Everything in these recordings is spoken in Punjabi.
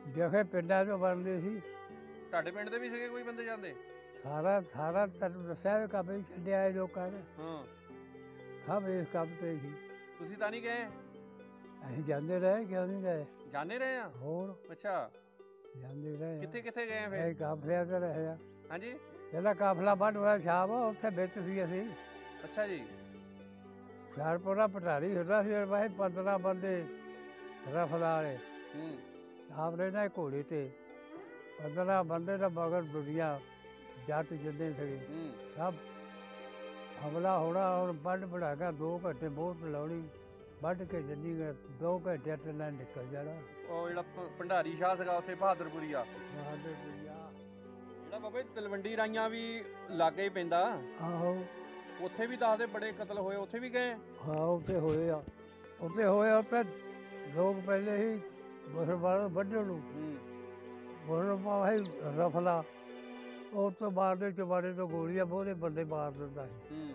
ਜਥੇ ਪਿੰਡਾਂ 'ਚੋਂ ਬਣਦੇ ਸੀ। ਤੁਹਾਡੇ ਪਿੰਡ ਦੇ ਵੀ ਸੀਗੇ ਕੋਈ ਬੰਦੇ ਜਾਂਦੇ? ਸਾਰਾ ਸਾਰਾ ਤੈਨੂੰ ਦੱਸਿਆ ਵੀ ਕੰਮ ਹੀ ਛੱਡਿਆ ਇਹ ਲੋਕਾਂ ਨੇ, ਹਾਂ, ਸਭ ਇਸ ਕੰਮ ਤੇ ਸੀ। ਤੁਸੀਂ ਤਾਂ ਨਹੀਂ ਗਏ? ਅਸੀਂ ਜਾਂਦੇ ਰਹੇ, ਕਿਉਂ ਨਹੀਂ ਗਏ? ਜਾਂਦੇ ਰਹੇ ਆ। ਹੋਰ ਅੱਛਾ, ਜਾਂਦੇ ਰਹੇ ਆ। ਕਿੱਥੇ ਕਿੱਥੇ ਗਏ ਇਹ ਫਿਰ? ਕਾਫਲਿਆਂ 'ਚ ਰਹੇ ਆ। ਹਾਂਜੀ, ਜਿਹੜਾ ਕਾਫਲਾ ਵੱਢ ਹੋਇਆ ਸ਼ਾਮ ਉੱਥੇ ਵਿੱਚ ਸੀ ਅਸੀਂ। ਅੱਛਾ ਜੀ। ਹੁਸ਼ਿਆਰਪੁਰ ਪਟਾਰੀ ਹੁੰਦਾ ਸੀ, ਵਾਹੇ 15 ਬੰਦੇ ਰਫਲ ਵਾਲੇ ਹੂੰ, ਆਪਣੇ ਨਾਲ ਘੋੜੇ ਤੇ 15 ਬੰਦੇ ਦਾ ਮਗਰ ਦੁਨੀਆ ਜੱਟ ਜਿੰਨੇ ਸੀਗੇ ਹੂੰ, ਸਭ ਹਮਲਾ ਹੋਣਾ। ਔਰ ਵੱਢ ਬਣਾ ਕੇ 2 ਘੰਟੇ ਬਹੁਤ ਲਾਉਣੀ, ਵੱਢ ਕੇ ਜੰਨੀ 2 ਘੰਟੇ ਤੇ ਨਾਲ ਨਿਕਲ ਜਾਣਾ। ਉਹ ਜਿਹੜਾ ਭੰਡਾਰੀ ਸ਼ਾਹ ਸੀਗਾ ਉੱਥੇ ਬਹਾਦਰਪੁਰੀ ਆ, ਬਹਾਦਰ ਦੁਨੀਆ। ਜਿਹੜਾ ਬਾਬਾ ਜੀ ਤਲਵੰਡੀ ਰਾਈਆਂ ਵੀ ਲਾਗੇ ਹੀ ਪੈਂਦਾ, ਆਹੋ ਉੱਥੇ ਵੀ ਦੱਸਦੇ ਬੜੇ ਕਤਲ ਹੋਏ, ਉੱਥੇ ਵੀ ਗਏ? ਹਾਂ ਉੱਥੇ ਹੋਏ ਆ, ਉੱਥੇ ਹੋਏ ਆ। ਉੱਥੇ ਲੋਕ ਪਹਿਲੇ ਹੀ ਮੁਸਲਮਾਨ ਵੱਢਣ ਨੂੰ ਹੂੰ, ਮੁਸਲਮਾਨ ਰਫਲਾ ਉਹ ਤੋਂ ਮਾਰਦੇ ਚੁਬਾਰੇ ਤੋਂ ਗੋਲੀਆਂ ਬਹੁਤੇ ਬੰਦੇ ਮਾਰ ਦਿੰਦਾ ਸੀ। ਹੂੰ,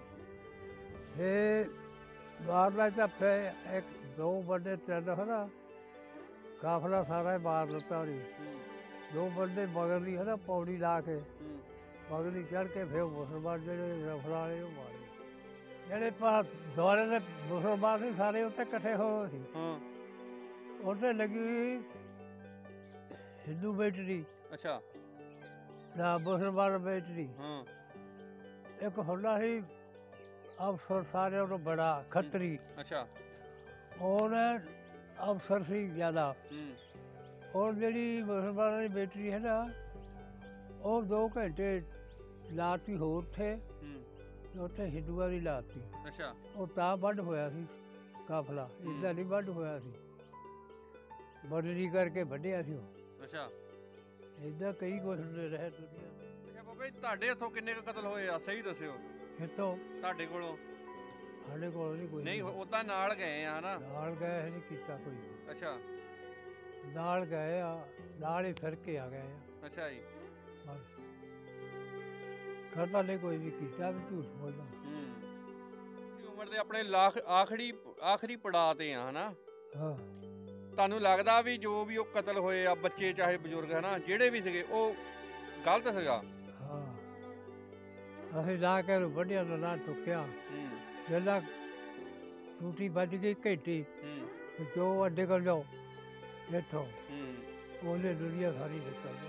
ਇਹ ਮਾਰਦਾ ਤਾਂ ਫਿਰ 1 2 ਬੰਦੇ 3 ਹਨਾ ਕਾਫਲਾ ਸਾਰਾ ਹੀ ਮਾਰ ਦਿੱਤਾ ਨਹੀਂ। ਹੂੰ, 2 ਬੰਦੇ ਮਗਰ ਦੀ ਹਨਾ ਪੌੜੀ ਲਾ ਕੇ ਹੂੰ, ਮਗਰ ਦੀ ਚੜ੍ਹ ਕੇ ਫਿਰ ਮੁਸਲਮਾਨ ਜਿਹੜੇ ਰਫਲਾ ਵਾਲੇ ਉਹ ਮਾਰੇ। ਜਿਹੜੇ ਦੁਆਰੇ ਦੇ ਮੁਸਲਮਾਨ ਸੀ ਸਾਰੇ ਉੱਥੇ ਇਕੱਠੇ ਹੋਏ ਸੀ। ਹਾਂ, ਉੱਥੇ ਲੱਗੀ ਹਿੰਦੂ ਬੇਟਰੀ ਅੱਛਾ, ਨਾ ਮੁਸਲਮਾਨ ਬੇਟਰੀ। ਹਾਂ, ਇੱਕ ਹੁੰਦਾ ਸੀ ਅਫਸਰ ਸਾਰਿਆਂ ਤੋਂ ਬੜਾ ਖੱਤਰੀ, ਅੱਛਾ, ਉਹਨੇ ਅਫਸਰ ਸੀ ਜ਼ਿਆਦਾ। ਹੂੰ, ਔਰ ਜਿਹੜੀ ਮੁਸਲਮਾਨਾਂ ਦੀ ਬੇਟਰੀ ਹੈ ਨਾ ਉਹ 2 ਘੰਟੇ ਲਾਤੀ ਹੋਰ ਉੱਥੇ, ਹੂੰ, ਉੱਥੇ ਹਿੰਦੂਆਂ ਦੀ ਲਾਤੀ। ਅੱਛਾ, ਉਹ ਤਾਂ ਵੱਢ ਹੋਇਆ ਸੀ ਕਾਫਲਾ, ਇੱਦਾਂ ਨਹੀਂ ਵੱਢ ਹੋਇਆ ਸੀ, ਬਦਲੀ ਕਰਕੇ ਵੱਢਿਆ ਸੀ ਉਹ। ਅੱਛਾ। ਇੱਦਾਂ ਕਈ ਕੁਛ ਹੁੰਦੇ ਰਹੇ ਦੁਨੀਆ। ਅੱਛਾ ਬਾਬਾ ਜੀ ਤੁਹਾਡੇ ਇੱਥੋਂ ਕਿੰਨੇ ਕੁ ਕਤਲ ਹੋਏ ਆ, ਸਹੀ ਦੱਸਿਓ ਇੱਥੋਂ ਤੁਹਾਡੇ ਕੋਲੋਂ? ਸਾਡੇ ਕੋਲ ਨਹੀਂ ਕੋਈ। ਨਹੀਂ ਉਦਾਂ ਨਾਲ ਗਏ ਆ ਹਨਾ? ਨਾਲ ਗਏ ਨਹੀਂ ਕੀਤਾ ਕੋਈ, ਅੱਛਾ, ਨਾਲ ਗਏ ਆ, ਨਾਲ ਹੀ ਫਿਰ ਕੇ ਆ ਗਏ ਆ। ਅੱਛਾ ਜੀ। ਬਸ ਕਰਦਾ ਨਹੀਂ ਕੋਈ ਵੀ ਕੀਤਾ ਵੀ ਝੂਠ ਬੋਲਣਾ। ਹੂੰ, ਉਮਰ ਦੇ ਆਪਣੇ ਆਖਰੀ ਪੜਾਅ ਤੇ ਆ ਹਨਾ? ਹਾਂ ਤੁਹਾਨੂੰ ਲੱਗਦਾ ਵੀ ਜੋ ਵੀ ਉਹ ਕਤਲ ਹੋਏ ਆ ਬੱਚੇ ਚਾਹੇ ਬਜ਼ੁਰਗ ਹਨਾ ਜਿਹੜੇ ਵੀ ਸੀਗੇ ਉਹ ਗਲਤ ਸੀਗਾ? ਹਾਂ ਅਸੀਂ ਲਾ ਕੇ ਵੱਢਿਆ ਨਾ ਟੁੱਕਿਆ। ਹੂੰ, ਜਿਹੜਾ ਟੂਟੀ ਵੱਜ ਗਈ ਘੰਟੀ ਹੂੰ, ਤੇ ਜੋ ਅੱਡੇ ਕਰ ਜਾਓ ਇੱਥੋਂ ਹੂੰ। ਉਹਨੇ ਦੁਨੀਆ ਸਾਰੀ ਨਿਕਲ ਗਈ।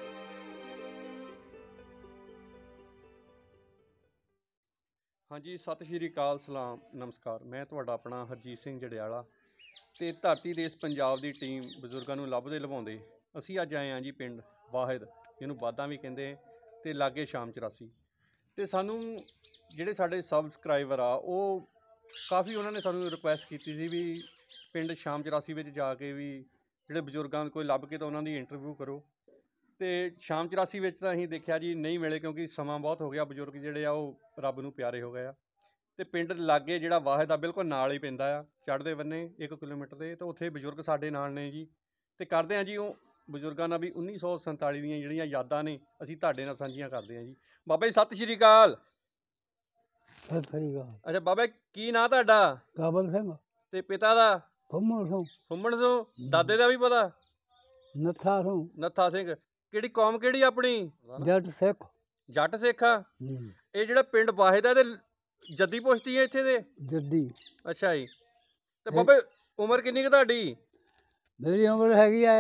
ਹਾਂਜੀ, ਸਤਿ ਸ਼੍ਰੀ ਅਕਾਲ, ਸਲਾਮ, ਨਮਸਕਾਰ। ਮੈਂ ਤੁਹਾਡਾ ਆਪਣਾ ਹਰਜੀਤ ਸਿੰਘ ਜੜਿਆਲਾ ਅਤੇ ਧਰਤੀ ਦੇਸ਼ ਪੰਜਾਬ ਦੀ ਟੀਮ ਬਜ਼ੁਰਗਾਂ ਨੂੰ ਲੱਭਦੇ ਲਭਾਉਂਦੇ ਅਸੀਂ ਅੱਜ ਆਏ ਹਾਂ ਜੀ ਪਿੰਡ ਵਾਹਿਦ, ਜਿਹਨੂੰ ਬਾਦਾਂ ਵੀ ਕਹਿੰਦੇ, ਅਤੇ ਲਾਗੇ ਸ਼ਾਮ 84। ਅਤੇ ਸਾਨੂੰ ਜਿਹੜੇ ਸਾਡੇ ਸਬਸਕ੍ਰਾਈਬਰ ਆ ਉਹ ਕਾਫੀ ਉਹਨਾਂ ਨੇ ਸਾਨੂੰ ਰਿਕੁਐਸਟ ਕੀਤੀ ਸੀ ਵੀ ਪਿੰਡ ਸ਼ਾਮ 84 ਵਿੱਚ ਜਾ ਕੇ ਵੀ ਜਿਹੜੇ ਬਜ਼ੁਰਗਾਂ ਕੋਈ ਲੱਭ ਕੇ ਤਾਂ ਉਹਨਾਂ ਦੀ ਇੰਟਰਵਿਊ ਕਰੋ। ਅਤੇ ਸ਼ਾਮ 84 ਵਿੱਚ ਤਾਂ ਅਸੀਂ ਦੇਖਿਆ ਜੀ ਨਹੀਂ ਮਿਲੇ, ਕਿਉਂਕਿ ਸਮਾਂ ਬਹੁਤ ਹੋ ਗਿਆ, ਬਜ਼ੁਰਗ ਜਿਹੜੇ ਆ ਉਹ ਰੱਬ ਨੂੰ ਪਿਆਰੇ ਹੋ ਗਏ ਆ। ਅਤੇ ਪਿੰਡ ਲਾਗੇ ਜਿਹੜਾ ਵਾਹਿਦ ਆ ਬਿਲਕੁਲ ਨਾਲ ਹੀ ਪੈਂਦਾ ਆ, ਚੜ੍ਹਦੇ ਬੰਨੇ 1 ਕਿਲੋਮੀਟਰ 'ਤੇ। ਤਾਂ ਉੱਥੇ ਬਜ਼ੁਰਗ ਸਾਡੇ ਨਾਲ ਨੇ ਜੀ, ਅਤੇ ਕਰਦੇ ਹਾਂ ਜੀ ਉਹ ਬਜ਼ੁਰਗਾਂ ਨਾਲ ਵੀ 1947 ਦੀਆਂ ਜਿਹੜੀਆਂ ਯਾਦਾਂ ਨੇ ਅਸੀਂ ਤੁਹਾਡੇ ਨਾਲ ਸਾਂਝੀਆਂ ਕਰਦੇ ਹਾਂ ਜੀ। ਬਾਬਾ ਜੀ ਸਤਿ ਸ਼੍ਰੀ ਅਕਾਲ। ਸਤਿ ਸ੍ਰੀ ਅਕਾਲ। ਅੱਛਾ ਬਾਬਾ ਕੀ ਨਾਂ ਤੁਹਾਡਾ? ਕਾਬਲ ਸਿੰਘ। ਅਤੇ ਪਿਤਾ ਦਾ? ਫੁੰਮਣ ਸਿੰਘ। ਫੁੰਮਣ ਸਿੰਘ। ਦਾਦੇ ਦਾ ਵੀ ਪਤਾ? ਨੱਥਾ ਸਿੰਘ। ਨੱਥਾ ਸਿੰਘ। ਕਿਹੜੀ ਕੌਮ ਕਿਹੜੀ ਆਪਣੀ? ਜੱਟ ਸਿੱਖ। ਜੱਟ ਸਿੱਖ ਆ। ਇਹ ਜਿਹੜਾ ਪਿੰਡ ਵਾਹਿਦ ਆ ਇਹਦੇ ਜੱਦੀ ਪੁਸ਼ਤੀ ਆ ਇੱਥੇ ਦੇ? ਜੱਦੀ। ਅੱਛਾ ਜੀ। ਤੇ ਬਾਬੇ ਉਮਰ ਕਿੰਨੀ ਕੁ ਤੁਹਾਡੀ? ਮੇਰੀ ਉਮਰ ਹੈਗੀ ਆ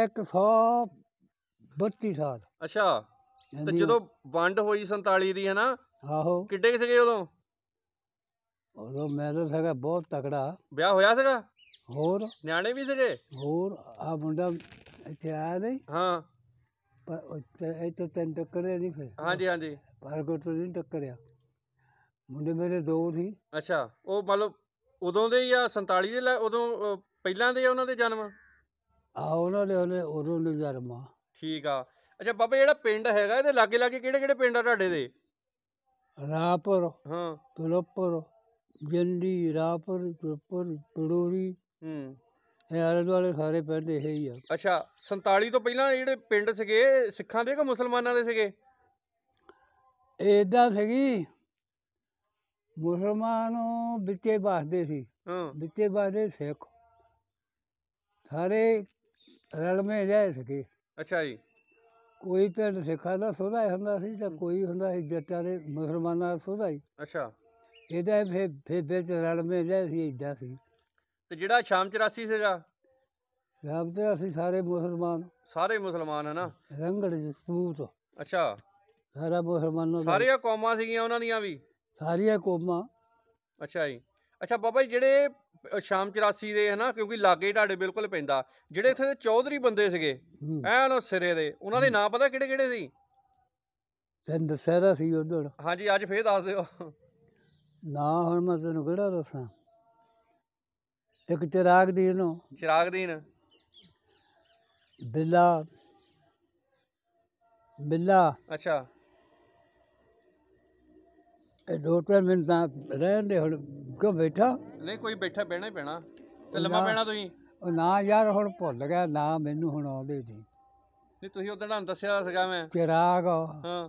132 ਸਾਲ। ਅੱਛਾ। ਤੇ ਜਦੋਂ ਵੰਡ ਹੋਈ 47 ਦੀ ਹੈ ਨਾ? ਆਹੋ। ਕਿੱਡੇ ਕੁ ਸੀਗੇ ਉਦੋਂ? ਉਦੋਂ ਮੈਂ ਤਾਂ ਸੀਗਾ ਬਹੁਤ ਤਕੜਾ। ਵਿਆਹ ਹੋਇਆ ਸੀਗਾ? ਹੋਰ ਨਿਆਣੇ ਵੀ ਸੀਗੇ? ਹੋਰ ਆ ਮੁੰਡਾ ਇੱਥੇ ਆਇਆ ਨਹੀਂ? ਹਾਂ। ਇੱਥੇ 3 ਟੱਕਰੇ ਨਹੀਂ ਫਿਰ? ਹਾਂਜੀ ਹਾਂਜੀ। ਫਰਗੋਟ ਤੋਂ ਨਹੀਂ ਟੱਕਰਿਆ। ਮੁੰਡੇ ਮੇਰੇ 2 ਸੀ। ਅੱਛਾ, ਉਹ ਮਤਲਬ ਉਦੋਂ ਦੇ ਹੀ ਆ 47 ਦੇ? ਉਦੋਂ ਪਹਿਲਾਂ ਦੇ ਆ ਉਹਨਾਂ ਦੇ ਜਨਮ? ਆ ਉਹਨਾਂ ਦੇ ਉਦੋਂ ਦੇ ਜਨਮ ਆ। ਠੀਕ ਆ। ਅੱਛਾ ਬਾਬਾ ਜਿਹੜਾ ਪਿੰਡ ਹੈਗਾ ਇਹਦੇ ਲਾਗੇ ਲਾਗੇ ਕਿਹੜੇ ਕਿਹੜੇ ਪਿੰਡ ਆ ਤੁਹਾਡੇ ਦੇ? ਰਾਪੁਰ। ਹਾਂ। ਤੁਲਪੁਰ, ਜੰਡੀ, ਰਾਪੁਰ, ਤੁਲਪੁਰ, ਪੜੂਰੀ। ਹੂੰ। ਇਹ ਆਲੇ ਦੁਆਲੇ ਸਾਰੇ ਪਿੰਡ ਇਹ ਹੀ ਆ। ਅੱਛਾ, 47 ਤੋਂ ਪਹਿਲਾਂ ਜਿਹੜੇ ਪਿੰਡ ਸੀਗੇ ਸਿੱਖਾਂ ਦੇ ਕਿ ਮੁਸਲਮਾਨਾਂ ਦੇ ਸੀਗੇ? ਏਦਾਂ ਸੀਗੀ, ਮੁਸਲਮਾਨ ਵਿੱਚੇ ਵੱਸਦੇ ਸੀ। ਹਾਂ। ਵਿੱਚੇ ਵੱਸਦੇ ਸਿੱਖ, ਸਾਰੇ ਰਲਵੇਂ ਰਹੇ ਸੀਗੇ। ਅੱਛਾ ਜੀ। ਕੋਈ ਪਿੰਡ ਸਿੱਖਾਂ ਦਾ ਸੋਧਾ ਹੀ ਹੁੰਦਾ ਸੀ ਤੇ ਕੋਈ ਹੁੰਦਾ ਸੀ ਜੱਟਾਂ ਦੇ ਮੁਸਲਮਾਨਾਂ ਦਾ ਸੋਧਾ ਹੀ। ਅੱਛਾ। ਇਹਦਾ ਫਿਰ ਵਿੱਚ ਰਲ ਮਿਲ ਸੀ, ਏਦਾਂ ਸੀ। ਤੇ ਜਿਹੜਾ ਸ਼ਾਮ 84 ਸੀਗਾ, ਸ਼ਾਮ ਤੇ ਅਸੀਂ ਸਾਰੇ ਮੁਸਲਮਾਨ, ਸਾਰੇ ਮੁਸਲਮਾਨ ਹਨਾ। ਰੰਗੜ ਸੂਤ ਅੱਛਾ, ਸਾਰਾ ਮੁਸਲਮਾਨਾਂ ਦਾ ਹੀ। ਸਾਰੀਆਂ ਕੌਮਾਂ ਸੀਗੀਆਂ ਉਹਨਾਂ ਦੀਆਂ ਵੀ। ਸਾਰੀਆਂ ਕੌਮਾਂ। ਅੱਛਾ ਜੀ। ਅੱਛਾ ਬਾਬਾ ਜੀ, ਜਿਹੜੇ ਸ਼ਾਮ 84 ਦੇ ਹਨਾ, ਕਿਉਂਕਿ ਲਾਗੇ ਤੁਹਾਡੇ ਬਿਲਕੁਲ ਪੈਂਦਾ, ਜਿਹੜੇ ਇੱਥੇ ਦੇ ਚੌਧਰੀ ਬੰਦੇ ਸੀਗੇ ਹੂੰ। ਐਨ ਸਿਰੇ ਦੇ, ਉਹਨਾਂ ਦੇ ਨਾਂ ਪਤਾ ਕਿਹੜੇ ਕਿਹੜੇ ਸੀ? ਤੈਨੂੰ ਦੱਸਿਆ ਤਾਂ ਸੀ ਉਧਰ। ਹਾਂਜੀ, ਅੱਜ ਫੇਰ ਦੱਸ ਦਿਓ। ਨਾ ਹੁਣ ਮੈਂ ਤੈਨੂੰ ਕਿਹੜਾ ਦੱਸਾਂ। ਇੱਕ ਚਿਰਾਗ ਦੀ ਨੂੰ ਚਿਰਾਗਦੀਨ, ਬਿੱਲਾ ਬਿੱਲਾ ਅੱਛਾ ਇਹ 2-3 ਮਿੰਟ ਤਾਂ ਰਹਿਣ ਦੇ ਹੁਣ। ਕਿਉਂ ਬੈਠਾ? ਨਹੀਂ, ਕੋਈ ਬੈਠਾ, ਬਹਿਣਾ ਹੀ ਪੈਣਾ ਤੇ ਲੰਮਾ ਨਾ। ਪੈਣਾ ਤੁਸੀਂ। ਉਹ ਨਾ ਯਾਰ ਹੁਣ ਭੁੱਲ ਗਿਆ ਨਾ, ਮੈਨੂੰ ਹੁਣ ਆਉਂਦੇ ਨਹੀਂ। ਨਹੀਂ, ਤੁਸੀਂ ਉਦੋਂ ਤੁਹਾਨੂੰ ਦੱਸਿਆ ਸੀਗਾ ਮੈਂ। ਚਿਰਾਗ ਹਾਂ।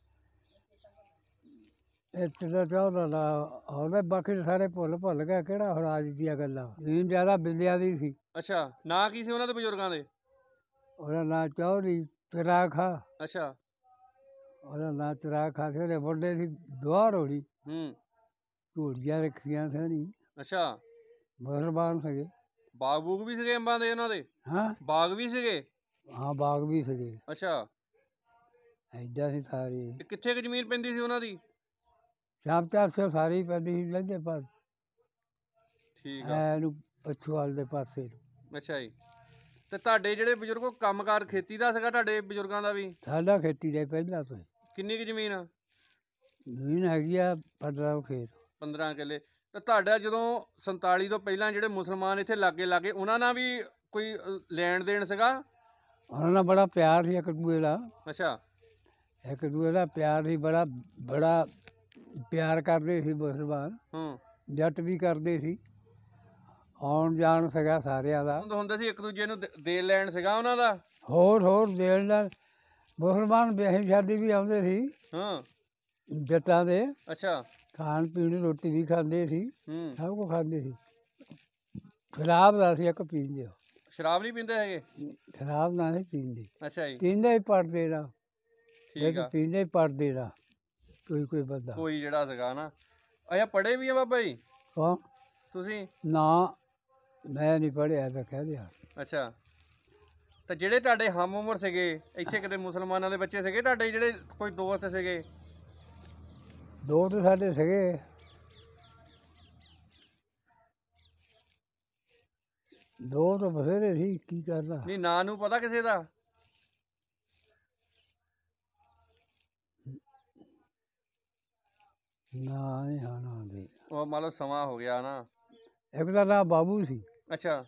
ਇੱਥੇ ਤਾਂ ਚਾਹੁੰਦਾ ਨਾ ਆਉਂਦੇ, ਬਾਕੀ ਸਾਰੇ ਭੁੱਲ ਗਿਆ। ਕਿਹੜਾ ਹੁਣ ਅੱਜ ਦੀਆਂ ਗੱਲਾਂ। ਜ਼ਮੀਨ ਜ਼ਿਆਦਾ ਬਿੱਲਿਆਂ ਦੀ ਸੀ। ਅੱਛਾ, ਨਾਂ ਕੀ ਸੀ ਉਹਨਾਂ ਦੇ ਬਜ਼ੁਰਗਾਂ ਦੇ? ਉਹਦਾ ਨਾਂ ਚੌਧਰੀ ਚਿਰਾਗ ਖਾ। ਅੱਛਾ। ਉਹਦਾ ਨਾਂ ਚਿਰਾਗ ਖਾ ਸੀ। ਉਹਦੇ ਮੁੰਡੇ ਸੀ ਦੁਆਰ ਹੋਣੀ, ਹੂੰ। ਝੂੜੀਆਂ ਰੱਖੀਆਂ ਸਨ। ਅੱਛਾ, ਮੁਸਲਮਾਨ ਸੀਗੇ। ਬਾਗ ਬੂਗ ਵੀ ਸੀਗੇ ਅੰਬਾਂ ਦੇ ਉਹਨਾਂ ਦੇ? ਹਾਂ ਬਾਗ ਵੀ ਸੀਗੇ? ਹਾਂ, ਬਾਗ ਵੀ ਸੀਗੇ। ਅੱਛਾ। ਐਡਾ ਸੀ ਸਾਰੇ। ਤੇ ਕਿੱਥੇ ਕੁ ਜ਼ਮੀਨ ਪੈਂਦੀ ਸੀ ਉਹਨਾਂ ਦੀ? ਸ਼ਾਮ 400 ਸਾਰੀ ਪੈਂਦੀ ਸੀ ਲਹਿੰਦੇ ਪਾਸ, ਠੀਕ ਆ। ਐਨੂੰ ਪਛੂਆਲ ਦੇ ਪਾਸੇ। ਅੱਛਾ ਜੀ। ਤੇ ਤੁਹਾਡੇ ਜਿਹੜੇ ਬਜ਼ੁਰਗੋ ਕੰਮਕਾਰ ਖੇਤੀ ਦਾ ਸੀਗਾ ਤੁਹਾਡੇ ਬਜ਼ੁਰਗਾਂ ਦਾ ਵੀ? ਸਾਡਾ ਖੇਤੀ ਦੇ ਪਹਿਲਾਂ ਤੋਂ ਹੀ। ਕਿੰਨੀ ਕੁ ਜ਼ਮੀਨ ਆ? ਜ਼ਮੀਨ ਹੈਗੀ ਆ 15 ਖੇਤ। 15 ਕਿੱਲੇ। ਤੇ ਤੁਹਾਡਾ ਜਦੋਂ 47 ਤੋਂ ਪਹਿਲਾਂ ਜਿਹੜੇ ਮੁਸਲਮਾਨ ਇੱਥੇ ਲਾਗੇ ਉਹਨਾਂ ਨਾਲ ਵੀ ਕੋਈ ਲੈਣ ਦੇਣ ਸੀਗਾ? ਉਹਨਾਂ ਨਾਲ ਬੜਾ ਪਿਆਰ ਸੀ ਇੱਕ ਦੂਏ ਦਾ। ਅੱਛਾ। ਇੱਕ ਦੂਏ ਦਾ ਪਿਆਰ ਸੀ, ਬੜਾ ਬੜਾ ਪਿਆਰ ਕਰਦੇ ਸੀ ਮੁਸਲਮਾਨ। ਹੂੰ। ਜੱਟ ਵੀ ਕਰਦੇ ਸੀ। ਆਉਣ ਜਾਣ ਸੀਗਾ ਸਾਰਿਆਂ ਦਾ। ਹੁੰਦੇ ਸੀ ਇੱਕ ਦੂਜੇ ਨੂੰ ਦੇਣ ਲੈਣ ਸੀਗਾ ਉਹਨਾਂ ਦਾ? ਹੋਰ ਦੇਣ ਦਾ। ਮੁਸਲਮਾਨ ਵਿਆਹੀ ਸ਼ਾਦੀ ਵੀ ਆਉਂਦੇ ਸੀ ਹਾਂ। ਜੱਟਾਂ ਦੇ। ਅੱਛਾ। ਖਾਣ ਪੀਣ ਰੋਟੀ ਵੀ ਖਾਂਦੇ ਸੀ, ਹੂੰ। ਸਭ ਕੁਝ ਖਾਂਦੇ ਸੀ। ਸ਼ਰਾਬ ਦਾ ਸੀ ਇੱਕ ਪੀਂਦੇ। ਸ਼ਰਾਬ ਨਹੀਂ ਪੀਂਦੇ ਹੈਗੇ? ਸ਼ਰਾਬ ਨਾ ਨਹੀਂ ਪੀਂਦੇ। ਅੱਛਾ ਜੀ। ਪੀਂਦੇ ਹੀ ਪੜਦੇ ਦਾ। ਠੀਕ ਆ। ਪੀਂਦੇ ਹੀ ਪੜਦੇ ਦਾ ਕੋਈ ਬੰਦਾ। ਕੋਈ ਜਿਹੜਾ ਸੀਗਾ ਨਾ। ਅੱਛਾ, ਪੜ੍ਹੇ ਵੀ ਆ ਬਾਬਾ ਜੀ ਕੌਣ? ਤੁਸੀਂ? ਨਾ, ਮੈਂ ਨਹੀਂ ਪੜ੍ਹਿਆ ਤਾਂ ਕਹਿ ਦਿਆ। ਅੱਛਾ। ਤੇ ਜਿਹੜੇ ਤੁਹਾਡੇ ਹਮ ਉਮਰ ਸੀਗੇ ਇੱਥੇ, ਕਿਤੇ ਮੁਸਲਮਾਨਾਂ ਦੇ ਬੱਚੇ ਸੀਗੇ ਤੁਹਾਡੇ, ਜਿਹੜੇ ਕੋਈ ਦੋਸਤ ਸੀਗੇ? ਦੋ ਤਾਂ ਸਾਡੇ ਸੀਗੇ। ਦੋ ਤਾਂ ਬਥੇਰੇ ਸੀ, ਕੀ ਕਰਨਾ। ਨਹੀਂ, ਨਾਂ ਨੂੰ ਪਤਾ ਕਿਸੇ ਦਾ? ਨਾ ਨਹੀਂ ਹਾਂ ਆਉਂਦੇ। ਉਹ ਮੰਨ ਲਓ ਸਮਾਂ ਹੋ ਗਿਆ ਨਾ। ਇੱਕ ਦਾ ਨਾਂ ਬਾਬੂ ਸੀ, ਅੱਛਾ।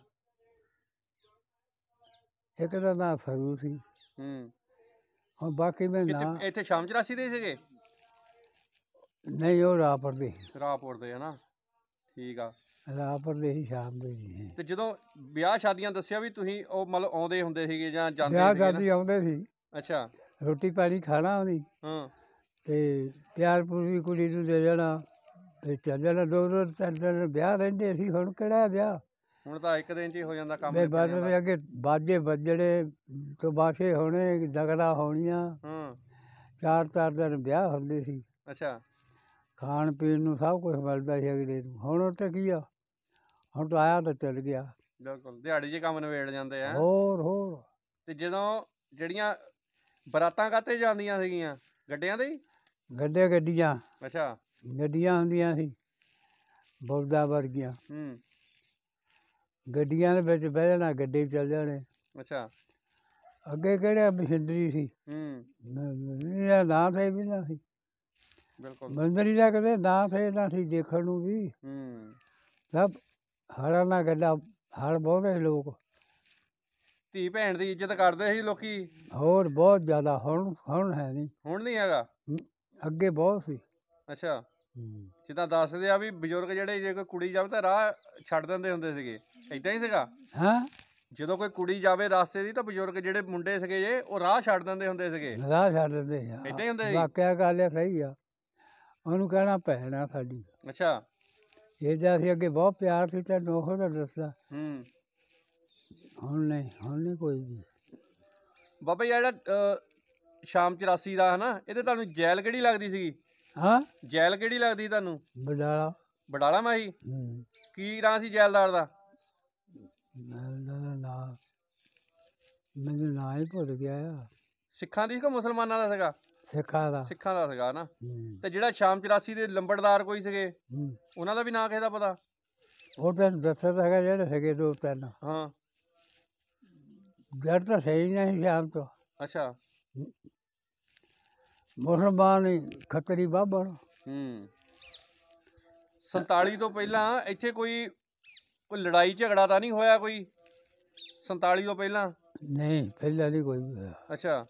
ਇੱਕ ਦਾ ਨਾਂ ਸਰੂ ਸੀ। ਹੂੰ। ਹੁਣ ਬਾਕੀ ਮੈਂ ਕਿਤੇ ਨਾ ਇੱਥੇ ਸ਼ਾਮ 84 ਦੇ ਸੀਗੇ? ਨਹੀਂ, ਉਹ ਰਾਪਰ ਦੇ। ਰਾਹਪੁਰ ਦੇ ਹਨਾ। ਠੀਕ ਆ। ਰਾਪਰ ਦੇ ਹੀ, ਸ਼ਾਮ ਦੇ ਸੀ। ਤੇ ਜਦੋਂ ਵਿਆਹ ਸ਼ਾਦੀਆਂ ਦੱਸਿਆ ਵੀ ਤੁਸੀਂ, ਉਹ ਮਤਲਬ ਆਉਂਦੇ ਹੁੰਦੇ ਸੀਗੇ ਜਾਂ ਜਾਂਦੇ ਵਿਆਹ ਸੀਗੇ ਨਾ? ਸ਼ਾਦੀ ਆਉਂਦੇ ਸੀ, ਅੱਛਾ। ਰੋਟੀ ਪਾਣੀ ਖਾਣਾ ਉਹਦੀ ਹਾਂ। ਤੇ ਪਿਆਰ ਪੂਰੀ ਕੁੜੀ ਨੂੰ ਦੇ ਦੇਣਾ ਤੇ ਚੱਲ ਜਾਣਾ। 2-2 3 ਵਿਆਹ ਰਹਿੰਦੇ ਸੀ। ਹੁਣ ਕਿਹੜਾ ਵਿਆਹ? ਹੁਣ ਤਾਂ ਇੱਕ ਦਿਨ 'ਚ ਹੀ ਹੋ ਜਾਂਦਾ ਕੰਮ। ਵੇ ਬਸ ਵੀ ਅੱਗੇ ਬਾਜੇ ਵੱਜਣੇ, ਤਮਾਸ਼ੇ ਹੋਣੇ, ਦਗੜਾ ਹੋਣੀਆਂ। ਹਾਂ। 4-4 ਦਿਨ ਵਿਆਹ ਹੁੰਦੇ ਸੀ। ਅੱਛਾ। ਖਾਣ ਪੀਣ ਨੂੰ ਸਭ ਕੁਝ ਮਿਲਦਾ ਸੀ ਅਗਲੇ ਨੂੰ। ਹੁਣ ਉੱਥੇ ਕੀ ਆ, ਹੁਣ ਤਾਂ ਆਇਆ ਤਾਂ ਚੱਲ ਗਿਆ। ਬਿਲਕੁਲ, ਦਿਹਾੜੀ 'ਚ ਕੰਮ ਨਿਬੇੜ ਜਾਂਦੇ ਆ। ਹੋਰ ਤੇ ਜਦੋਂ ਜਿਹੜੀਆਂ ਬਰਾਤਾਂ ਕਾਹਤੇ ਜਾਂਦੀਆਂ ਸੀਗੀਆਂ, ਗੱਡਿਆਂ ਦੇ ਹੀ? ਗੱਡੀਆਂ ਅੱਛਾ। ਗੱਡੀਆਂ ਹੁੰਦੀਆਂ ਸੀ ਬਲਦਾਂ ਵਰਗੀਆਂ। ਹੂੰ। ਗੱਡੀਆਂ ਦੇ ਵਿੱਚ ਬਹਿ ਜਾਣਾ, ਗੱਡੇ ਚੱਲ ਜਾਣੇ। ਅੱਛਾ। ਅੱਗੇ ਕਿਹੜੇ ਮਸ਼ੀਨਰੀ ਸੀ? ਹੂੰ। ਇਹਦਾ ਨਾਂ ਥੇ ਵੀ ਨਾ ਸੀ। ਬਿਲਕੁਲ। ਮੰਦਰੀ ਦਾ ਕਦੇ ਨਾਂ ਥੇ ਨਾ ਸੀ ਦੇਖਣ ਨੂੰ ਵੀ। ਹੂੰ। ਸਭ ਹਲਾਂ ਨਾਲ ਗੱਡਾ, ਹਲ ਬਹੁਤੇ ਲੋਕ। ਧੀ ਭੈਣ ਦੀ ਇੱਜ਼ਤ ਕਰਦੇ ਸੀ ਲੋਕੀ। ਹੋਰ ਬਹੁਤ ਜ਼ਿਆਦਾ। ਹੁਣ ਹੈ ਨਹੀਂ। ਹੁਣ ਨਹੀਂ ਹੈਗਾ? ਅੱਗੇ ਬਹੁਤ ਸੀ। ਅੱਛਾ। ਜਿੱਦਾਂ ਦੱਸਦੇ ਆ ਵੀ ਬਜ਼ੁਰਗ ਜਿਹੜੇ, ਜੇ ਕੋਈ ਕੁੜੀ ਜਾਵੇ ਤਾਂ ਰਾਹ ਛੱਡ ਦਿੰਦੇ ਹੁੰਦੇ ਸੀਗੇ, ਏਦਾਂ ਹੀ ਸੀਗਾ? ਹਾਂ, ਜਦੋਂ ਕੋਈ ਕੁੜੀ ਜਾਵੇ ਰਸਤੇ ਦੀ ਤਾਂ ਬਜ਼ੁਰਗ ਜਿਹੜੇ ਮੁੰਡੇ ਸੀਗੇ ਜੇ, ਉਹ ਰਾਹ ਛੱਡ ਦਿੰਦੇ ਹੁੰਦੇ ਸੀਗੇ, ਰਾਹ ਛੱਡ ਦਿੰਦੇ ਏਦਾਂ ਹੀ ਹੁੰਦੇ ਸੀ? ਵਾਕਿਆ ਗੱਲ ਇਹ ਸਹੀ ਆ। ਉਹਨੂੰ ਕਹਿਣਾ ਭੈਣ ਆ ਸਾਡੀ। ਅੱਛਾ। ਇਹਦਾ ਸੀ ਅੱਗੇ ਬਹੁਤ ਪਿਆਰ ਸੀ, ਤੈਨੂੰ ਉਹ ਤਾਂ ਦੱਸਦਾ। ਹੂੰ। ਹੁਣ ਨਹੀਂ ਕੋਈ ਵੀ। ਬਾਬਾ ਜੀ ਜਿਹੜਾ ਸ਼ਾਮ 84 ਦਾ ਹਨਾ, ਇਹਦੇ ਤੁਹਾਨੂੰ ਜੈਲ ਕਿਹੜੀ ਲੱਗਦੀ ਸੀਗੀ? ਹਾਂ ਜੈਲ ਕਿਹੜੀ ਲੱਗਦੀ ਤੁਹਾਨੂੰ? ਬਡਾਲਾ ਬਡਾਲਾ ਮਾਹੀ। ਕੀ ਨਾਂ ਸੀ ਜੈਲਦਾਰ ਦਾ? ਨਾ ਮੈਨੂੰ ਨਾਂ ਹੀ ਭੁੱਲ ਗਿਆ ਆ। ਸਿੱਖਾਂ ਦੀ ਕਿ ਮੁਸਲਮਾਨਾਂ ਦਾ ਸੀਗਾ? ਸਿੱਖਾਂ ਦਾ। ਸਿੱਖਾਂ ਦਾ ਸੀਗਾ ਨਾ। ਤੇ ਜਿਹੜਾ ਸ਼ਾਮ 84 ਦੇ ਲੰਬੜਦਾਰ ਕੋਈ ਸੀਗੇ, ਹੂੰ ਉਹਨਾਂ ਦਾ ਵੀ ਨਾਂ ਕਿਸੇ ਦਾ ਪਤਾ? ਉਹ ਤੈਨੂੰ ਦੱਸਿਆ ਤਾਂ ਹੈਗਾ, ਜਿਹੜੇ ਸੀਗੇ 2-3। ਹਾਂ। ਜੜ ਤਾਂ ਸਹੀ ਨਹੀਂ ਸ਼ਾਮ ਤੋਂ। ਅੱਛਾ। ਮੁਸਲਮਾਨ ਹੀ ਖੱਤਰੀ ਬਾਬਰ। 47 ਤੋਂ ਪਹਿਲਾਂ ਇੱਥੇ ਕੋਈ ਲੜਾਈ ਝਗੜਾ ਤਾਂ ਨਹੀਂ ਹੋਇਆ ਕੋਈ? 47 ਤੋਂ ਪਹਿਲਾਂ? ਨਹੀਂ, ਪਹਿਲਾਂ ਨਹੀਂ ਕੋਈ ਹੋਇਆ। ਅੱਛਾ।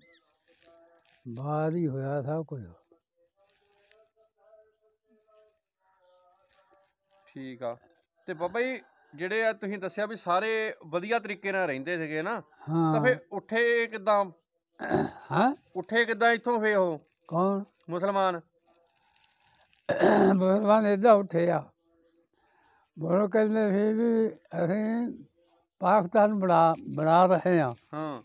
ਬਾਅਦ ਹੀ ਹੋਇਆ ਸਭ ਕੁਝ। ਠੀਕ ਆ। ਤੇ ਬਾਬਾ ਜੀ ਜਿਹੜੇ ਆ ਤੁਸੀਂ ਦੱਸਿਆ ਵੀ ਸਾਰੇ ਵਧੀਆ ਤਰੀਕੇ ਨਾਲ ਰਹਿੰਦੇ ਸੀਗੇ ਨਾ, ਤਾਂ ਹਾਂ ਫਿਰ ਉੱਠੇ ਕਿੱਦਾਂ? ਹਾਂ ਉੱਠੇ ਕਿੱਦਾਂ ਇੱਥੋਂ ਫੇ ਉਹ ਕੌਣ? ਮੁਸਲਮਾਨ? ਮੁਸਲਮਾਨ ਏਦਾਂ ਉੱਠੇ ਆ। ਬੋਲੋ ਕਹਿੰਦੇ ਸੀ ਵੀ ਅਸੀਂ ਪਾਕਿਸਤਾਨ ਬਣਾ ਰਹੇ ਹਾਂ। ਹਾਂ।